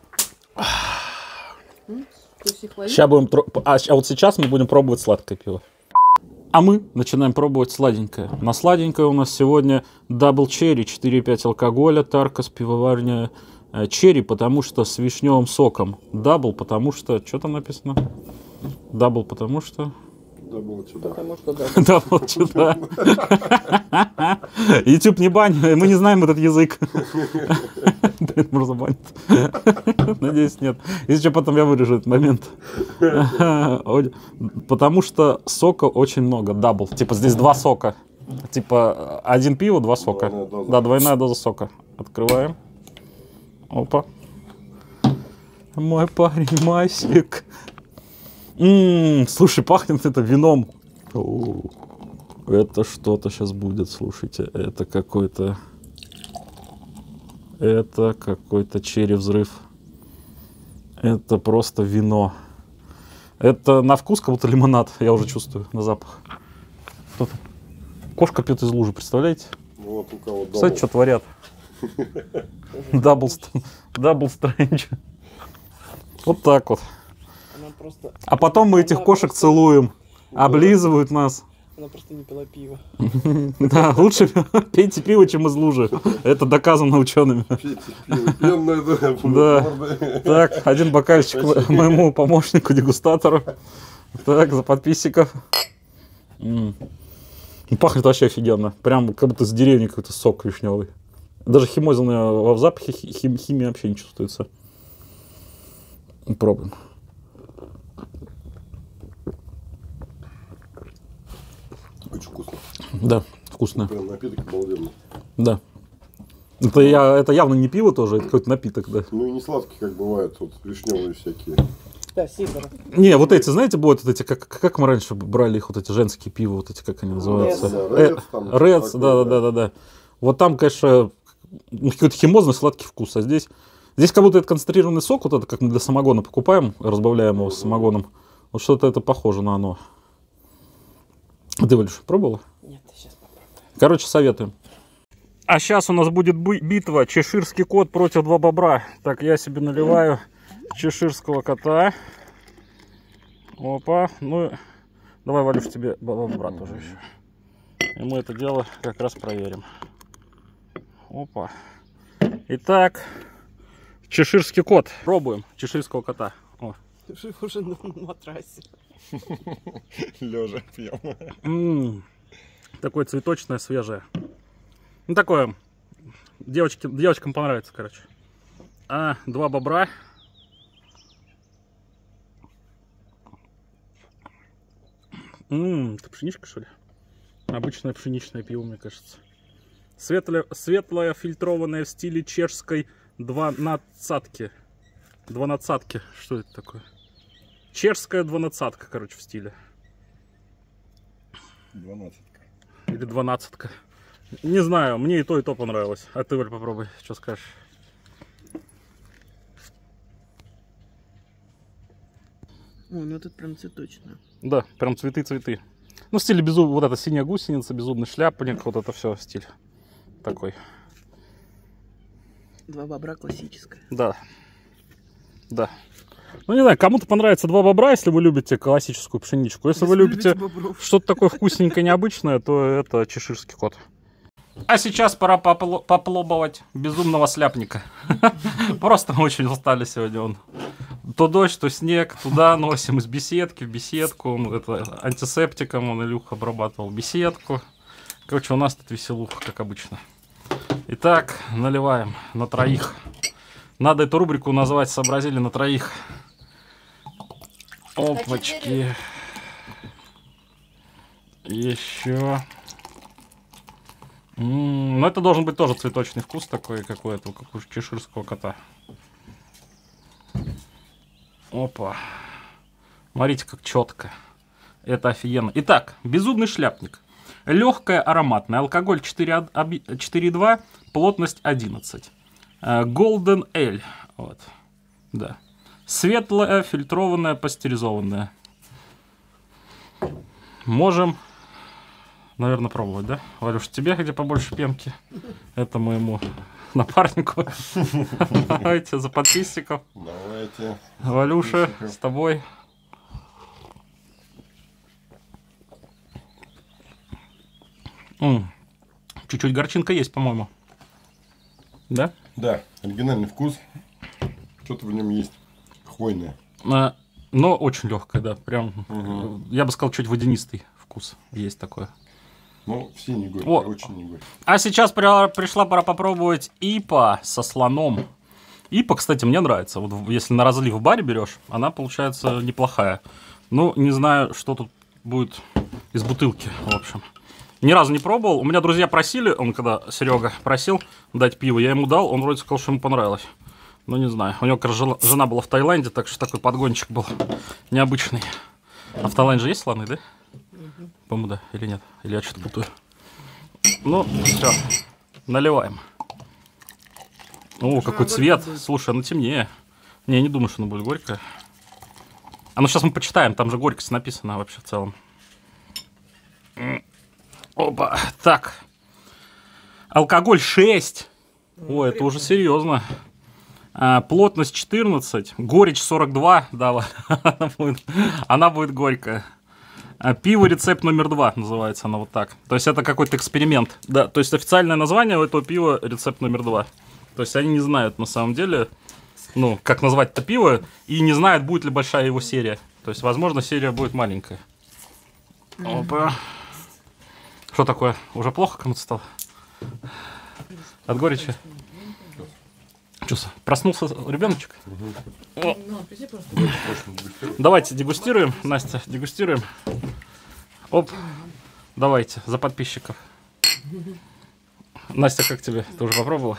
Speaker 1: Сейчас будем тро... а, а вот сейчас мы будем пробовать сладкое пиво. А мы начинаем пробовать сладенькое. На сладенькое у нас сегодня Double Cherry, четыре и пять алкоголя, Таркос, пивоварня Cherry, потому что с вишневым соком. Double, потому что... Что там написано? Double, потому что...
Speaker 2: Double сюда.
Speaker 5: Потому что да.
Speaker 1: Double сюда. YouTube не бань, мы не знаем этот язык. Блин, можно банить. Надеюсь, нет. Если что, потом я вырежу этот момент. Потому что сока очень много. Дабл. Типа здесь два сока. Типа один пиво, два сока.
Speaker 2: Двойная доза.
Speaker 1: Да, двойная доза сока. Открываем. Опа. Мой парень Масик. М-м, слушай, пахнет это вином. О, это что-то сейчас будет, слушайте. Это какой-то... Это какой-то черри взрыв. Это просто вино. Это на вкус как будто лимонад. Я уже чувствую на запах. Что там? Кошка пьет из лужи, представляете?
Speaker 2: Вот у кого
Speaker 1: Кстати,
Speaker 2: double.
Speaker 1: что творят? Дабл стрэндж. Вот так вот.
Speaker 5: Она просто...
Speaker 1: А потом мы этих
Speaker 5: Она
Speaker 1: кошек
Speaker 5: просто-
Speaker 1: целуем. Облизывают нас.
Speaker 5: Она просто не пила пиво.
Speaker 1: Да, лучше пейте пиво, чем из лужи. Это доказано учеными.
Speaker 2: Пейте пиво, пенное, да.
Speaker 1: Да. Так, один бокальчик мо- моему помощнику, дегустатору. Так, за подписчиков. М. Ну, пахнет вообще офигенно. Прям как будто с деревни какой-то сок вишневый. Даже химозельная в запахе хи- хим- химии вообще не чувствуется. Пробуем.
Speaker 2: Очень вкусно.
Speaker 1: Да, вкусно.
Speaker 2: Прям напиток обалденный.
Speaker 1: Да. Это, я, это явно не пиво тоже, это какой-то напиток, да.
Speaker 2: Ну и не сладкий, как бывает, вот вишневые всякие.
Speaker 5: Да, Сидоров.
Speaker 1: Не, вот эти, знаете, будут вот эти, как, как мы раньше брали их, вот эти женские пиво, вот эти, как они называются?
Speaker 2: Да,
Speaker 1: Э,
Speaker 2: Редс там,
Speaker 1: Редс,
Speaker 2: такой,
Speaker 1: да, да, да, да, да. Вот там, конечно, ну, какой-то химозный сладкий вкус, а здесь, здесь как будто это концентрированный сок, вот это, как мы для самогона покупаем, разбавляем его с самогоном. Вот что-то это похоже на оно. А ты, Валюш, пробовала?
Speaker 5: Нет, сейчас попробую.
Speaker 1: Короче, советуем. А сейчас у нас будет бы- битва чеширский кот против два бобра. Так, я себе наливаю чеширского кота. Опа. Ну, давай, Валюш, тебе бобра тоже еще. И мы это дело как раз проверим. Опа. Итак, чеширский кот. Пробуем чеширского кота. О.
Speaker 5: Ты жив уже на матрасе.
Speaker 2: Лежа пьем.
Speaker 1: М, Такое цветочное, свежее. Ну, такое. Девочки, девочкам понравится, короче. А, два бобра. Ммм, это пшеничка, что ли? Обычное пшеничное пиво, мне кажется. Светлое, светлое, фильтрованное в стиле чешской дванадцатки. Дванадцатки. Что это такое? Чешская дванадцатка, короче, в стиле.
Speaker 2: Двенадцатка.
Speaker 1: Или двенадцатка. Не знаю, мне и то, и то понравилось. А ты, Валь, попробуй, что скажешь?
Speaker 5: О, ну тут прям цветочное.
Speaker 1: Да, прям цветы-цветы. Ну, в стиле безумно, вот это синяя гусеница, безумный шляпник, вот это все стиль такой.
Speaker 5: Два бобра классическое.
Speaker 1: Да. Да. Ну, не знаю, кому-то понравится два бобра, если вы любите классическую пшеничку. Если вы любите что-то такое вкусненькое, необычное, то это чеширский кот. А сейчас пора попло- поплобовать безумного сляпника. Просто мы очень устали сегодня. Он то дождь, то снег. Туда носим из беседки в беседку. Он, это, антисептиком он, Илюха, обрабатывал беседку. Короче, у нас тут веселуха, как обычно. Итак, наливаем на троих. Надо эту рубрику назвать «Сообразили на троих». Опачки. Еще. М-м, ну, это должен быть тоже цветочный вкус такой, как у этого, как у чеширского кота. Опа. Смотрите, как четко. Это офигенно. Итак, беззубный шляпник. Легкая, ароматная. Алкоголь четыре и два, плотность одиннадцать. Golden Ale. Вот. Да. Светлая, фильтрованная, пастеризованная. Можем, наверное, пробовать, да? Валюш, тебе где побольше пенки? Это моему напарнику. Давайте за подписчиков.
Speaker 2: Давайте.
Speaker 1: Валюша, с тобой. М, чуть-чуть горчинка есть, по-моему. Да?
Speaker 2: Да, оригинальный вкус. Что-то в нем есть хвойное.
Speaker 1: А, но очень легкая, да. Прям,
Speaker 2: Угу.
Speaker 1: я бы сказал, чуть водянистый вкус есть такой.
Speaker 2: Ну, все не горькие,
Speaker 1: О.
Speaker 2: очень не горькие.
Speaker 1: А сейчас при- пришла пора попробовать ипа со слоном. ипа, кстати, мне нравится. Вот в- если на разлив в баре берешь, она получается неплохая. Ну, не знаю, что тут будет из бутылки, в общем. Ни разу не пробовал. У меня друзья просили, он когда Серега просил дать пиво, я ему дал, он вроде сказал, что ему понравилось. Ну, не знаю. У него, как раз, жена- жена была в Таиланде, так что такой подгончик был необычный. А в Таиланде же есть слоны, да? По-моему, да. Или нет? Или я что-то путаю? Ну, все. Наливаем. О, какой цвет. Слушай, оно темнее. Не, я не думаю, что оно будет горькое. А ну сейчас мы почитаем, там же горькость написана вообще в целом. М. Опа, так. Алкоголь шесть. О, это уже серьезно. А, плотность четырнадцать, горечь сорок два. Да, ладно. она, будет, она будет горькая. А, пиво рецепт номер два называется она вот так. То есть это какой-то эксперимент. Да, то есть официальное название у этого пива рецепт номер два. То есть они не знают на самом деле, ну, как назвать это пиво, и не знают, будет ли большая его серия. То есть, возможно, серия будет маленькая. Опа. Что такое? Уже плохо кому-то стало? От горечи? Что, проснулся ребеночек? О, давайте дегустируем. Настя, дегустируем. Оп. Давайте, за подписчиков. Настя, как тебе? Ты уже попробовала?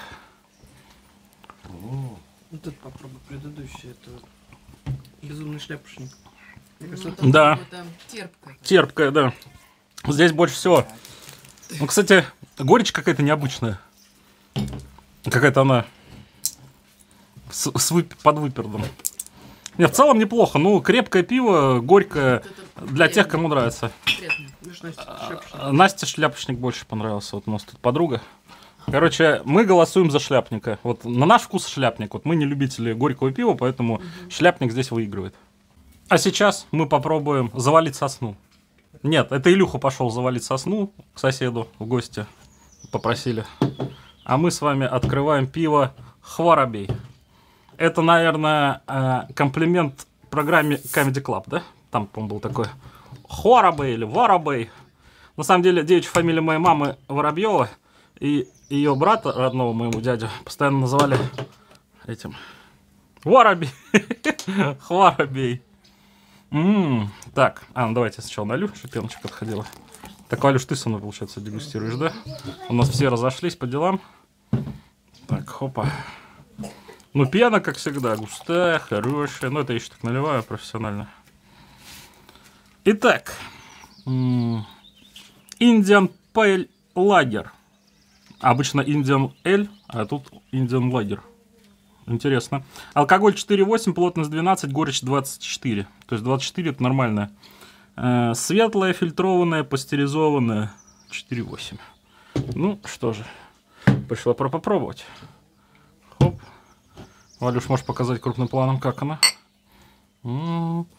Speaker 5: Вот это попробуй, предыдущий, это безумный шляпушник. Мне кажется,
Speaker 6: Ну,
Speaker 1: Да.
Speaker 6: какое-то терпкое.
Speaker 1: Терпкая, да. Здесь больше всего. Ну, кстати, горечь какая-то необычная. Какая-то она с, с вып- под выпердом. Не, в целом неплохо. Ну, крепкое пиво, горькое, для тех, кому нравится.
Speaker 6: Приятно.
Speaker 5: видишь, Настя, шляпушник.
Speaker 1: А, Насте шляпочник больше понравился. Вот у нас тут подруга. Короче, мы голосуем за шляпника. Вот на наш вкус шляпник. Вот мы не любители горького пива, поэтому угу. шляпник здесь выигрывает. А сейчас мы попробуем завалить сосну. Нет, это Илюха пошел завалить сосну к соседу в гости. Попросили. А мы с вами открываем пиво Хворобей. Это, наверное, комплимент программе Comedy Club, да? Там, по-моему, был такой Хворобей или Воробей. На самом деле, девичья фамилия моей мамы Воробьева. И ее брата, родного моему дядю, постоянно называли этим Воробей. Хворобей. М-м, так, а, ну давайте сначала налью, чтобы пеночка отходила. Так, Валюш, ты со мной, получается, дегустируешь, да? У нас все разошлись по делам. Так, хопа. Ну, пена, как всегда, густая, хорошая. Ну, это я еще так наливаю профессионально. Итак, м-м, Indian Pale Lager. Обычно Indian Ale, а тут Indian Lager. Интересно. Алкоголь четыре и восемь, плотность двенадцать, горечь двадцать четыре. То есть двадцать четыре это нормально. Э, светлая, фильтрованная, пастеризованная. четыре и восемь. Ну, что же. Пришло пора попробовать. Хоп. Валюш, можешь показать крупным планом, как она? М-м-м.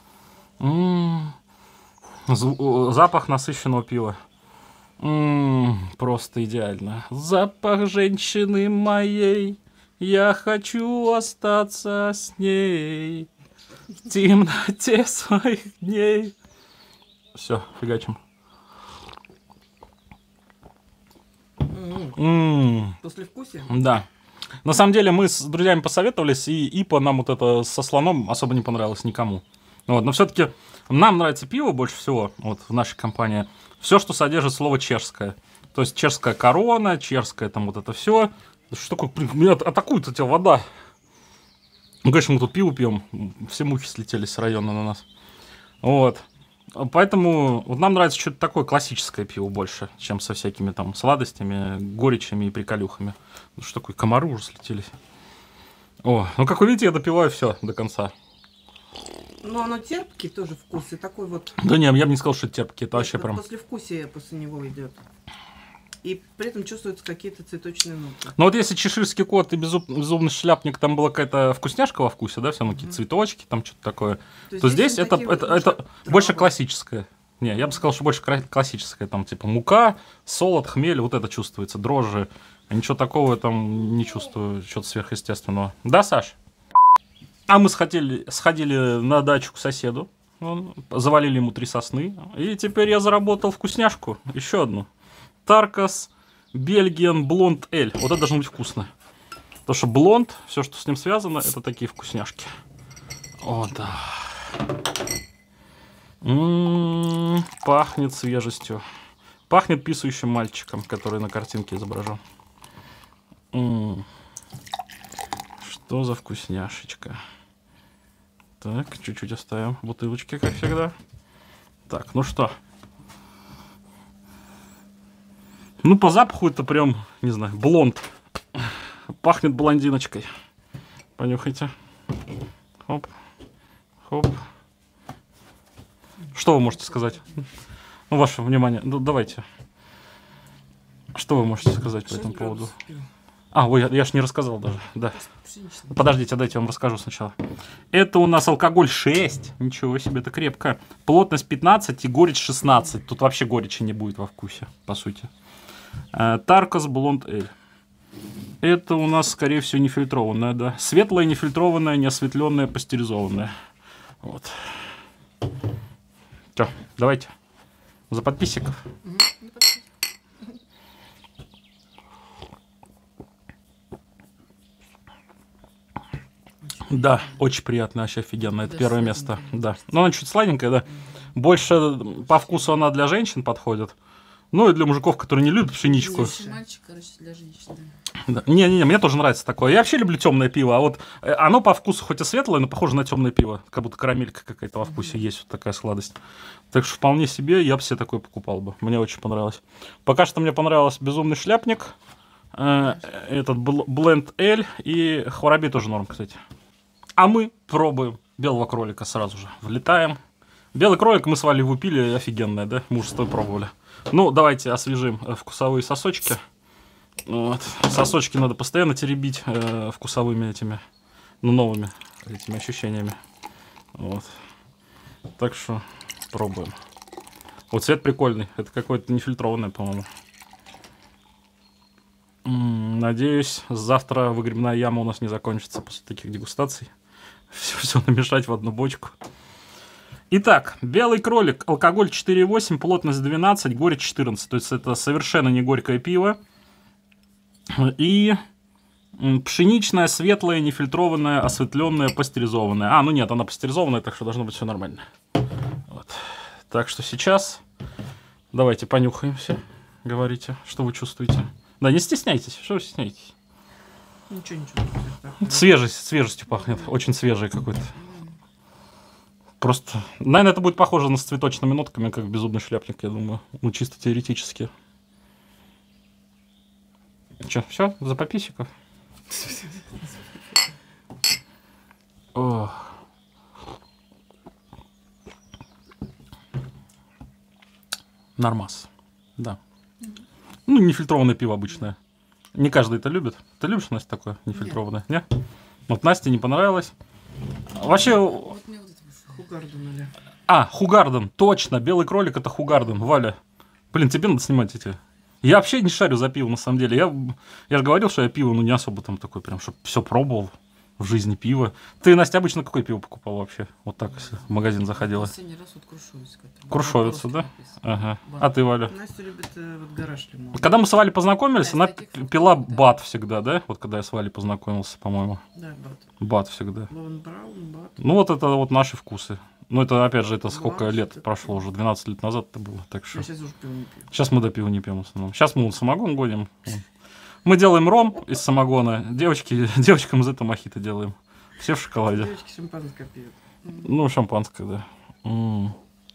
Speaker 1: Зв- запах насыщенного пива. М-м, просто идеально. Запах женщины моей. Я хочу остаться с ней в темноте своих дней. Все, фигачим. М-м,
Speaker 5: Послевкусие?
Speaker 1: да. На самом деле мы с друзьями посоветовались, и ипа нам вот это со слоном особо не понравилось никому. Вот, но все-таки нам нравится пиво больше всего, вот в нашей компании, все, что содержит слово чешское. То То есть чешская корона, чешская там вот это все. Что такое? Блин, меня атакует эта вода. Ну, конечно, мы тут пиво пьем. Все мухи слетели с района на нас. Вот. Поэтому вот нам нравится что-то такое классическое пиво больше, чем со всякими там сладостями, горечами и приколюхами. Ну, что такое? Комары уже слетелись. О, ну как вы видите, я допиваю все до конца.
Speaker 5: Ну, оно терпкий тоже вкус, и такой вот...
Speaker 1: Да не, я бы не сказал, что это терпкий, это вообще
Speaker 5: вот
Speaker 1: прям...
Speaker 5: послевкусие после него идет. И при этом чувствуются какие-то цветочные ноты.
Speaker 1: Ну вот если чеширский кот и беззуб... беззубный шляпник, там была какая-то вкусняшка во вкусе, да, все равно какие-то цветочки, там что-то такое, то, то здесь, здесь это, это, вот это больше классическое. Не, я бы сказал, что больше классическое, там типа мука, солод, хмель, вот это чувствуется, дрожжи. Ничего такого там не чувствую, что-то сверхъестественного. Да, Саш? А мы сходили, сходили на дачу к соседу, он, завалили ему три сосны, и теперь я заработал вкусняшку, еще одну. Таркос Бельгиан Блонд Эль. Вот это должно быть вкусно. Потому что блонд, все, что с ним связано, это такие вкусняшки. О, да. М-м-м, пахнет свежестью. Пахнет писающим мальчиком, который на картинке изображен. М-м. Что за вкусняшечка. Так, чуть-чуть оставим бутылочки, как всегда. Так, ну что. Ну, по запаху это прям, не знаю, блонд. Пахнет блондиночкой. Понюхайте. Хоп. Хоп. Что вы можете сказать? Ну, ваше внимание. Ну, давайте. Что вы можете сказать по этому поводу? А, ой, я, я ж не рассказал даже. Да. Подождите, дайте я вам расскажу сначала. Это у нас алкоголь шесть. Ничего себе, это крепко. Плотность пятнадцать и горечь шестнадцать. Тут вообще горечи не будет во вкусе, по сути. Таркос Блонд Эль. Это у нас, скорее всего, нефильтрованная, да. Светлая, нефильтрованная, неосветленная, пастеризованная. Вот. Все, давайте. За подписчиков. Да, очень приятно, вообще офигенно. Это первое место. Да. Но она чуть сладенькая, да. Больше по вкусу она для женщин подходит. Ну и для мужиков, которые не любят пшеничку.
Speaker 6: Мальчик, короче, для женщин.
Speaker 1: Да. Не-не-не, мне тоже нравится такое. Я вообще люблю темное пиво, а вот оно по вкусу хоть и светлое, но похоже на темное пиво. Как будто карамелька какая-то во вкусе mm-hmm. есть, вот такая сладость. Так что вполне себе я бы себе такое покупал бы. Мне очень понравилось. Пока что мне понравился безумный шляпник, э, этот Бленд Эль и Хвороби тоже норм, кстати. А мы пробуем белого кролика сразу же. Влетаем. Белый кролик мы с Валей выпили, офигенное, да? Мы уже с тобой пробовали. Ну, давайте освежим вкусовые сосочки. Вот. Сосочки надо постоянно теребить э, вкусовыми этими, ну, новыми этими ощущениями. Вот. Так что пробуем. Вот цвет прикольный. Это какой-то нефильтрованный, по-моему. М-м, надеюсь, завтра выгребная яма у нас не закончится после таких дегустаций. Все, все намешать в одну бочку. Итак, белый кролик, алкоголь четыре и восемь, плотность двенадцать, горечь четырнадцать. То есть это совершенно не горькое пиво. И пшеничная, светлая, нефильтрованная, осветленная, пастеризованная. А, ну нет, она пастеризованная, так что должно быть все нормально. Вот. Так что сейчас давайте понюхаем все. Говорите, что вы чувствуете. Да, не стесняйтесь, что вы стесняетесь?
Speaker 5: Ничего, ничего.
Speaker 1: Свежесть, свежестью пахнет, очень свежий какой-то. Просто, наверное, это будет похоже на с цветочными нотками, как беззубный шляпник, я думаю. Ну, чисто теоретически. Че, все? За подписчиков? Ох. Нормас. Да. Ну, нефильтрованное пиво обычное. Не каждый это любит. Ты любишь, Настя, такое нефильтрованное? Нет? Вот Насте не понравилось. Вообще...
Speaker 5: Хугарден или...
Speaker 1: А, Хугарден, точно, белый кролик это Хугарден, Валя. Блин, тебе надо снимать эти. Я вообще не шарю за пиво, на самом деле. Я, я же говорил, что я пиво, ну, не особо там такой, прям, чтобы все пробовал. в жизни пиво. Ты, Настя, обычно какое пиво покупала вообще? Вот так, если в магазин заходила.
Speaker 6: Последний раз вот Крушовец.
Speaker 1: Крушовицу, да? Ага. А ты, Валя?
Speaker 5: Настя любит э, вот гараж лимон.
Speaker 1: Когда мы с Валей познакомились,
Speaker 6: Да,
Speaker 1: она
Speaker 6: из таких фруктов,
Speaker 1: пила
Speaker 6: да.
Speaker 1: бат всегда, да? Вот когда я с Валей познакомился, по-моему.
Speaker 5: Да, бат.
Speaker 1: Бат всегда.
Speaker 5: Лон Браун, бат.
Speaker 1: Ну вот это вот наши вкусы. Ну это, опять же, это сколько
Speaker 5: Бат,
Speaker 1: лет
Speaker 5: это
Speaker 1: прошло уже? двенадцать лет назад это было. Так что
Speaker 5: Я сейчас уже пиво не пью.
Speaker 1: сейчас мы до пива не пьем в основном. Сейчас мы вот самогон гоним. Мы делаем ром из самогона. Девочки, девочкам из этого мохито делаем. Все в шоколаде.
Speaker 5: Девочки шампанское пьют.
Speaker 1: Ну, шампанское, да. М.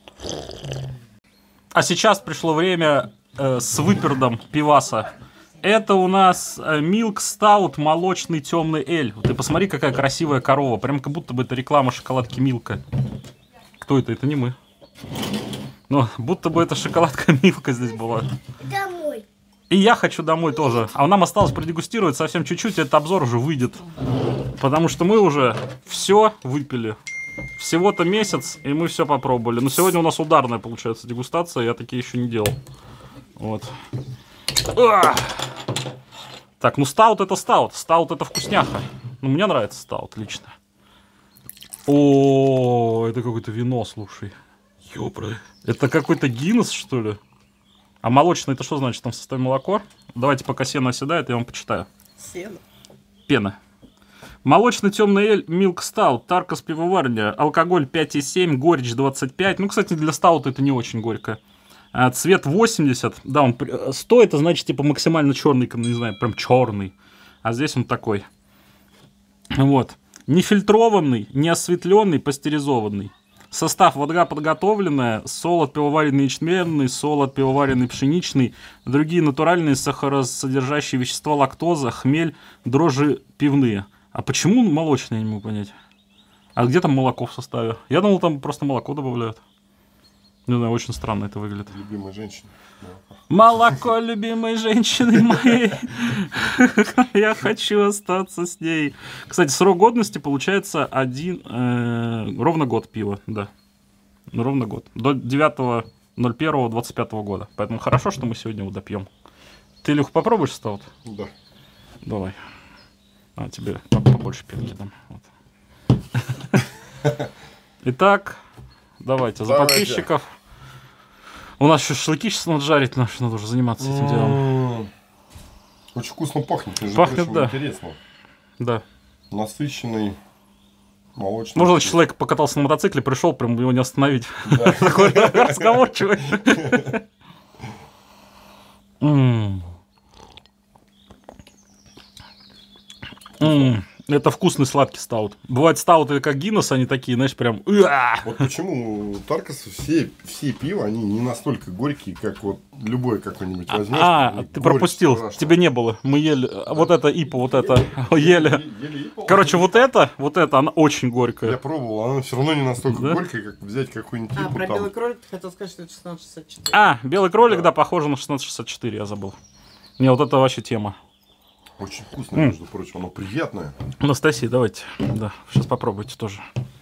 Speaker 1: А сейчас пришло время э, с выпердом пиваса. Это у нас э, Milk Stout, молочный темный эль. Ты посмотри, какая красивая корова. Прям как будто бы это реклама шоколадки Милка. Кто это? Это не мы. Ну, будто бы это шоколадка Милка здесь была.
Speaker 7: Домой.
Speaker 1: И я хочу домой тоже. А нам осталось продегустировать совсем чуть-чуть, и этот обзор уже выйдет. Потому что мы уже все выпили. Всего-то месяц, и мы все попробовали. Но сегодня у нас ударная, получается, дегустация. Я такие еще не делал. Вот. Ах! Так, ну стаут это стаут. Стаут это вкусняха. Ну, мне нравится стаут лично. О, это какое-то вино, слушай. Ёпра. Это какой-то Гиннес, что ли? А молочный это что значит? Там в составе молоко? Давайте, пока сено оседает, я вам почитаю.
Speaker 5: Сено.
Speaker 1: Пена. Молочный темный эль Milk Stout, Таркос пивоварня, алкоголь пять и семь, горечь двадцать пять. Ну, кстати, для стаута это не очень горько. А, цвет восемьдесят. Да, он сто, это значит типа максимально черный, не знаю, прям черный. А здесь он такой. Вот. Нефильтрованный, неосветленный, пастеризованный. Состав: водка подготовленная, солод пивоваренный ячменный, солод пивоваренный пшеничный, другие натуральные сахаросодержащие вещества, лактоза, хмель, дрожжи пивные. А почему молочный, я не могу понять. А где там молоко в составе? Я думал, там просто молоко добавляют. Не знаю, очень странно это выглядит.
Speaker 2: Любимая женщина.
Speaker 1: Молоко любимой женщины моей. Я хочу остаться с ней. Кстати, срок годности получается один, э, ровно год пива, да. Ну, ровно год. До девятого ноль первого двадцать пятого года. Поэтому хорошо, что мы сегодня его допьем. Ты, Илюх, попробуешь стаут?
Speaker 2: Да.
Speaker 1: Давай. А, тебе побольше пенки дам. Вот. Итак, давайте, за
Speaker 2: Давайте.
Speaker 1: подписчиков. У нас еще шашлыки сейчас надо жарить, наш, надо уже заниматься этим делом.
Speaker 2: М-м-м. Очень вкусно пахнет. Между
Speaker 1: Пахнет,
Speaker 2: прочим,
Speaker 1: да.
Speaker 2: Интересно.
Speaker 1: Да.
Speaker 2: Насыщенный, молочный.
Speaker 1: Можно
Speaker 2: вкус.
Speaker 1: человек покатался на мотоцикле, пришел, прям его не остановить.
Speaker 2: Да.
Speaker 1: Такой разговорчивый. М. М. Это вкусный сладкий стаут. Бывает стауты как Гиннес, они такие, знаешь, прям... «Уа!»
Speaker 2: Вот почему Таркос все, все пива, они не настолько горькие, как вот любое какое-нибудь возьмешь.
Speaker 1: А,
Speaker 2: и
Speaker 1: ты
Speaker 2: горечь
Speaker 1: пропустил,
Speaker 2: страшная.
Speaker 1: тебе не было. Мы ели, вот это ипа, вот это, ели.
Speaker 2: Еле ипа.
Speaker 1: Короче, вот это, вот это, она очень
Speaker 2: Я
Speaker 1: горькая.
Speaker 2: пробовал, она все равно не настолько
Speaker 1: Да?
Speaker 2: горькая, как взять какую-нибудь
Speaker 5: А,
Speaker 2: ипу
Speaker 5: про
Speaker 2: там.
Speaker 5: белый кролик ты хотел сказать, что это шестнадцать шестьдесят четыре.
Speaker 1: А, белый кролик,
Speaker 2: Да.
Speaker 1: да, похоже на шестнадцать шестьдесят четыре, я забыл. Не, вот это вообще тема.
Speaker 2: Очень вкусное, между прочим, оно приятное.
Speaker 1: Анастасия, давайте, да, сейчас попробуйте тоже.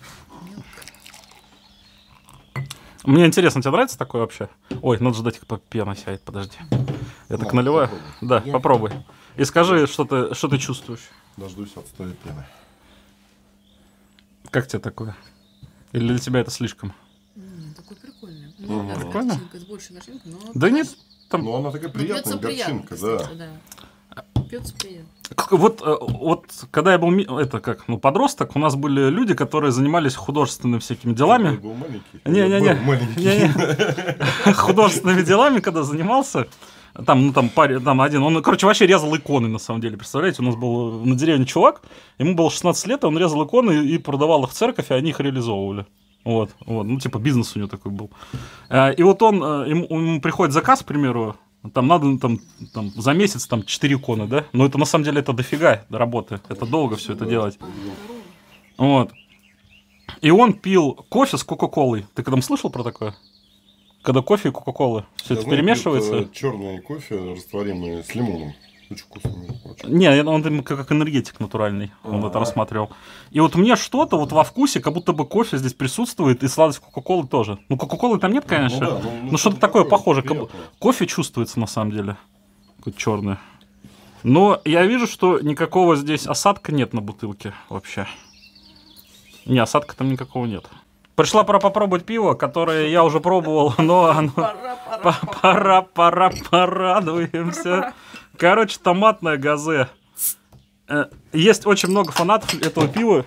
Speaker 1: Мне интересно, тебе нравится такое вообще? Ой, надо ждать, как пена сядет, подожди. Я так
Speaker 2: На,
Speaker 1: наливаю?
Speaker 2: попробуй.
Speaker 1: Да, попробуй. И скажи, что ты, что ты чувствуешь.
Speaker 2: Дождусь отстоя пены.
Speaker 1: Как тебе такое? Или для тебя это слишком?
Speaker 6: М, Такой прикольный.
Speaker 2: Мгм.
Speaker 6: Ну, да, с
Speaker 1: Прикольно?
Speaker 6: горчинкой, с большей горчинкой, но...
Speaker 1: Да нет, там...
Speaker 2: Ну, она такая
Speaker 6: Ну,
Speaker 2: приятная,
Speaker 6: пьется приятно,
Speaker 2: горчинка, да.
Speaker 6: кстати, да. Пьется приятно.
Speaker 1: К- Вот, э, вот когда я был ми- это как, ну, подросток, у нас были люди, которые занимались художественными всякими
Speaker 2: Я
Speaker 1: делами.
Speaker 2: был маленький.
Speaker 1: Не-не-не.
Speaker 2: Я был маленький.
Speaker 1: Не-не. Художественными делами, когда занимался. Там, ну, там, парень, там один, он, короче, вообще резал иконы, на самом деле, представляете? У нас был на деревне чувак, ему было шестнадцать лет, и он резал иконы и продавал их в церковь, и они их реализовывали. Вот, вот, ну, типа, бизнес у него такой был. Э, И вот он, э, ему, ему приходит заказ, к примеру, там надо ну, там, там, за месяц там четыре иконы, да? Но это на самом деле это дофига работы, это долго все это делать. Вот. И он пил кофе с кока-колой. Ты когда слышал про такое? Когда кофе и кока-кола, все это перемешивается?
Speaker 2: Черный кофе, растворимый с лимоном. Очень вкусно, между прочим.
Speaker 1: Не, он им как как энергетик натуральный, он это
Speaker 2: А-а-а.
Speaker 1: рассматривал. И вот мне что-то вот во вкусе, как будто бы кофе здесь присутствует, и сладость кока-колы тоже. Ну, кока-колы там нет, конечно,
Speaker 2: да, ну,
Speaker 1: но
Speaker 2: ну,
Speaker 1: что-то
Speaker 2: что-то
Speaker 1: такое
Speaker 2: такое
Speaker 1: похожее. Как бы-
Speaker 2: приятное.
Speaker 1: кофе чувствуется на самом деле, какое черное. Но я вижу, что никакого здесь осадка нет на бутылке вообще. Не, осадка там никакого нет. Пришла пора попробовать пиво, которое я уже пробовал, но оно... Пора, пора, порадуемся. Короче, томатное газе. Есть очень много фанатов этого пива.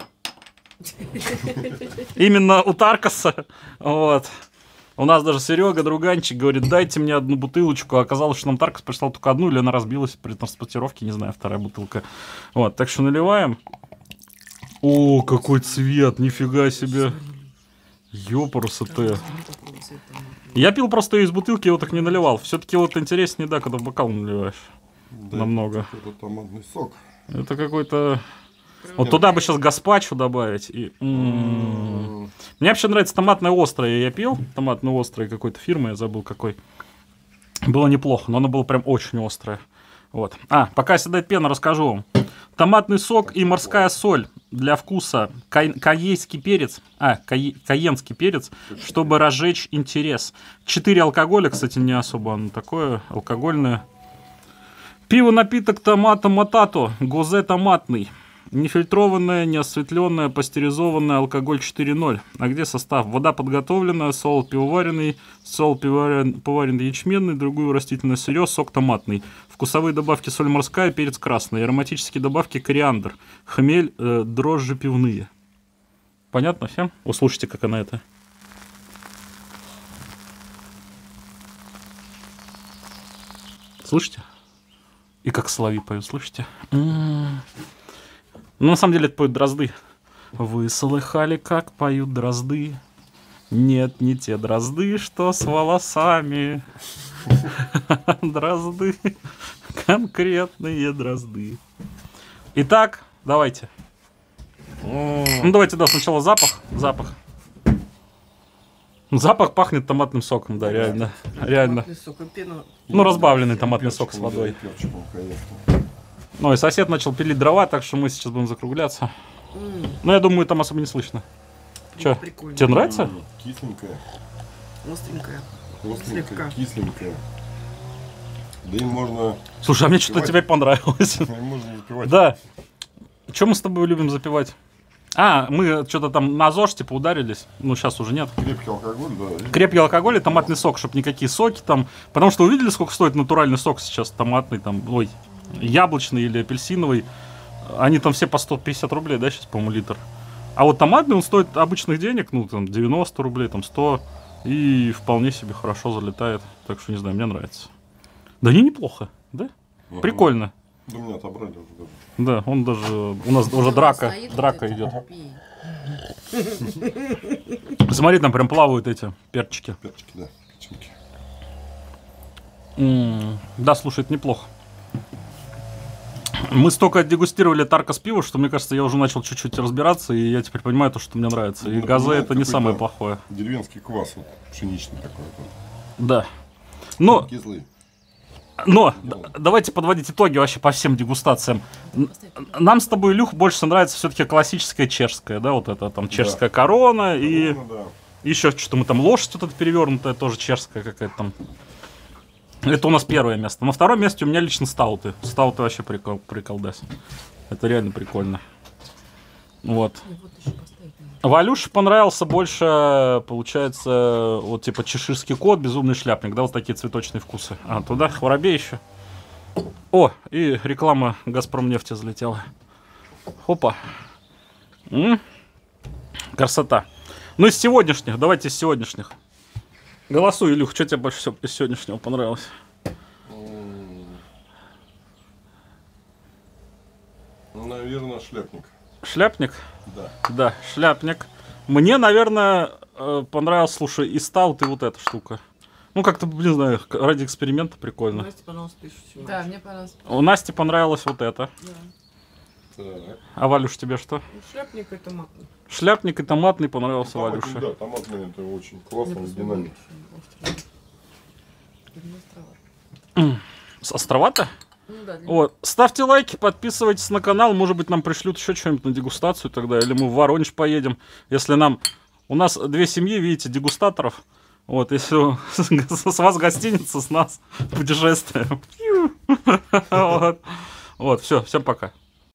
Speaker 1: Именно у Таркаса. Вот. У нас даже Серега, друганчик, говорит, дайте мне одну бутылочку. Оказалось, что нам Таркас прислал только одну, или она разбилась при транспортировке, не знаю, вторая бутылка. Вот, так что наливаем. О, какой цвет, нифига себе. Ёпарасоте. Я пил просто из бутылки, его так не наливал. Все-таки вот интереснее, да, когда в бокал наливаешь. Да, намного.
Speaker 2: Это томатный сок.
Speaker 1: Это какой-то... Вот туда бы сейчас гаспачо добавить. И... М-м-м. Мне вообще нравится томатное острое. Я пил томатное острое какой-то фирмы, я забыл какой. Было неплохо, но оно было прям очень острое. Вот. А, пока седает пена, расскажу вам. Томатный сок и морская соль для вкуса. Кай- кайенский перец. А, кай- кайенский перец, чтобы разжечь интерес. Четыре алкоголя, кстати, не особо оно такое алкогольное. Пиво, напиток томата матато. Гозе томатный. Нефильтрованное, неосветленное, пастеризованное, алкоголь четыре ноль. А где состав? Вода подготовленная, сол пивоваренный, сол пивоварен, поваренный ячменный, другую растительное сырье, сок томатный. Вкусовые добавки: соль морская, перец красный. Ароматические добавки: кориандр, хмель, э, дрожжи пивные. Понятно всем? Услышите, как она это. Слышите? И как соловьи поют, слышите? М-м-м. Ну, на самом деле, это поют дрозды. Вы слыхали, как поют дрозды? Нет, не те дрозды, что с волосами. Дрозды. Конкретные дрозды. Итак, давайте. Ну, давайте, да, сначала запах. Запах. Запах пахнет томатным соком, да, реально. Реально. Ну, разбавленный томатный сок с водой. Ну, и сосед начал пилить дрова, так что мы сейчас будем закругляться. Mm. Ну, я думаю, там особо не слышно. Че, тебе нравится?
Speaker 2: Кисленькая.
Speaker 5: Остренькая.
Speaker 2: Остренькая, кисленькая. Да им можно...
Speaker 1: Слушай, а мне что-то тебе понравилось.
Speaker 2: Можно запивать.
Speaker 1: Да. Что мы с тобой любим запивать? А, мы что-то там на ЗОЖ типа ударились. Ну, сейчас уже нет.
Speaker 2: Крепкий алкоголь, да.
Speaker 1: Крепкий алкоголь и томатный сок, чтобы никакие соки там. Потому что увидели, сколько стоит натуральный сок сейчас, томатный там, ой, яблочный или апельсиновый. Они там все по сто пятьдесят рублей, да, сейчас, по-моему, литр. А вот томатный, он стоит обычных денег, ну, там, девяносто рублей, там, сто. И вполне себе хорошо залетает. Так что, не знаю, мне нравится. Да не, неплохо, да? Угу. Прикольно.
Speaker 2: Да меня отобрали уже даже.
Speaker 1: Да, он даже... У нас уже драка, драка идет. Смотри, там прям плавают эти перчики.
Speaker 2: Перчики, да, печеньки.
Speaker 1: М-м, да, слушай, это неплохо. Мы столько дегустировали Таркас пива, что, мне кажется, я уже начал чуть-чуть разбираться, и я теперь понимаю то, что мне нравится. И газе это не самое плохое.
Speaker 2: Деревенский квас, вот, пшеничный такой.
Speaker 1: Да. Но...
Speaker 2: Кислый.
Speaker 1: Но, давайте подводить итоги вообще по всем дегустациям. Нам с тобой, Илюх, больше нравится все-таки классическая чешская, да, вот это там чешская да. корона и корона, да. еще что-то мы там, лошадь вот эта перевернутая, тоже чешская какая-то там. Это у нас первое место. На втором месте у меня лично стауты. Стауты вообще прикол, приколдес. Это реально прикольно. Вот. Валюше понравился больше, получается, вот типа чеширский кот, безумный шляпник, да, вот такие цветочные вкусы. А туда воробей еще. О, и реклама Газпромнефти залетела. Хопа. М-м. Красота. Ну, из сегодняшних, давайте из сегодняшних. Голосуй, Илюх, что тебе больше всего из сегодняшнего понравилось?
Speaker 2: Ну, наверное, шляпник.
Speaker 1: Шляпник?
Speaker 2: Да.
Speaker 1: Да, шляпник. Мне, наверное, понравился, слушай, и стаут, и вот эта штука. Ну, как-то, не знаю, ради эксперимента прикольно.
Speaker 5: Насте понравилось пишущий.
Speaker 6: Да, мне понравилось.
Speaker 1: У Насти понравилось вот это.
Speaker 5: Да.
Speaker 2: Так.
Speaker 1: А Валюш, тебе что?
Speaker 5: Шляпник и томатный.
Speaker 1: Шляпник и томатный понравился
Speaker 2: Томатный,
Speaker 1: Валюше.
Speaker 2: да, томатный это очень классно, динамик.
Speaker 1: Островато?
Speaker 6: Ну, да,
Speaker 1: вот. Ставьте лайки, подписывайтесь на канал. Может быть, нам пришлют еще что-нибудь на дегустацию тогда. Или мы в Воронеж поедем. Если нам... У нас две семьи, видите, дегустаторов. Вот, если с вас гостиница, с нас путешествие. Вот, все, всем пока.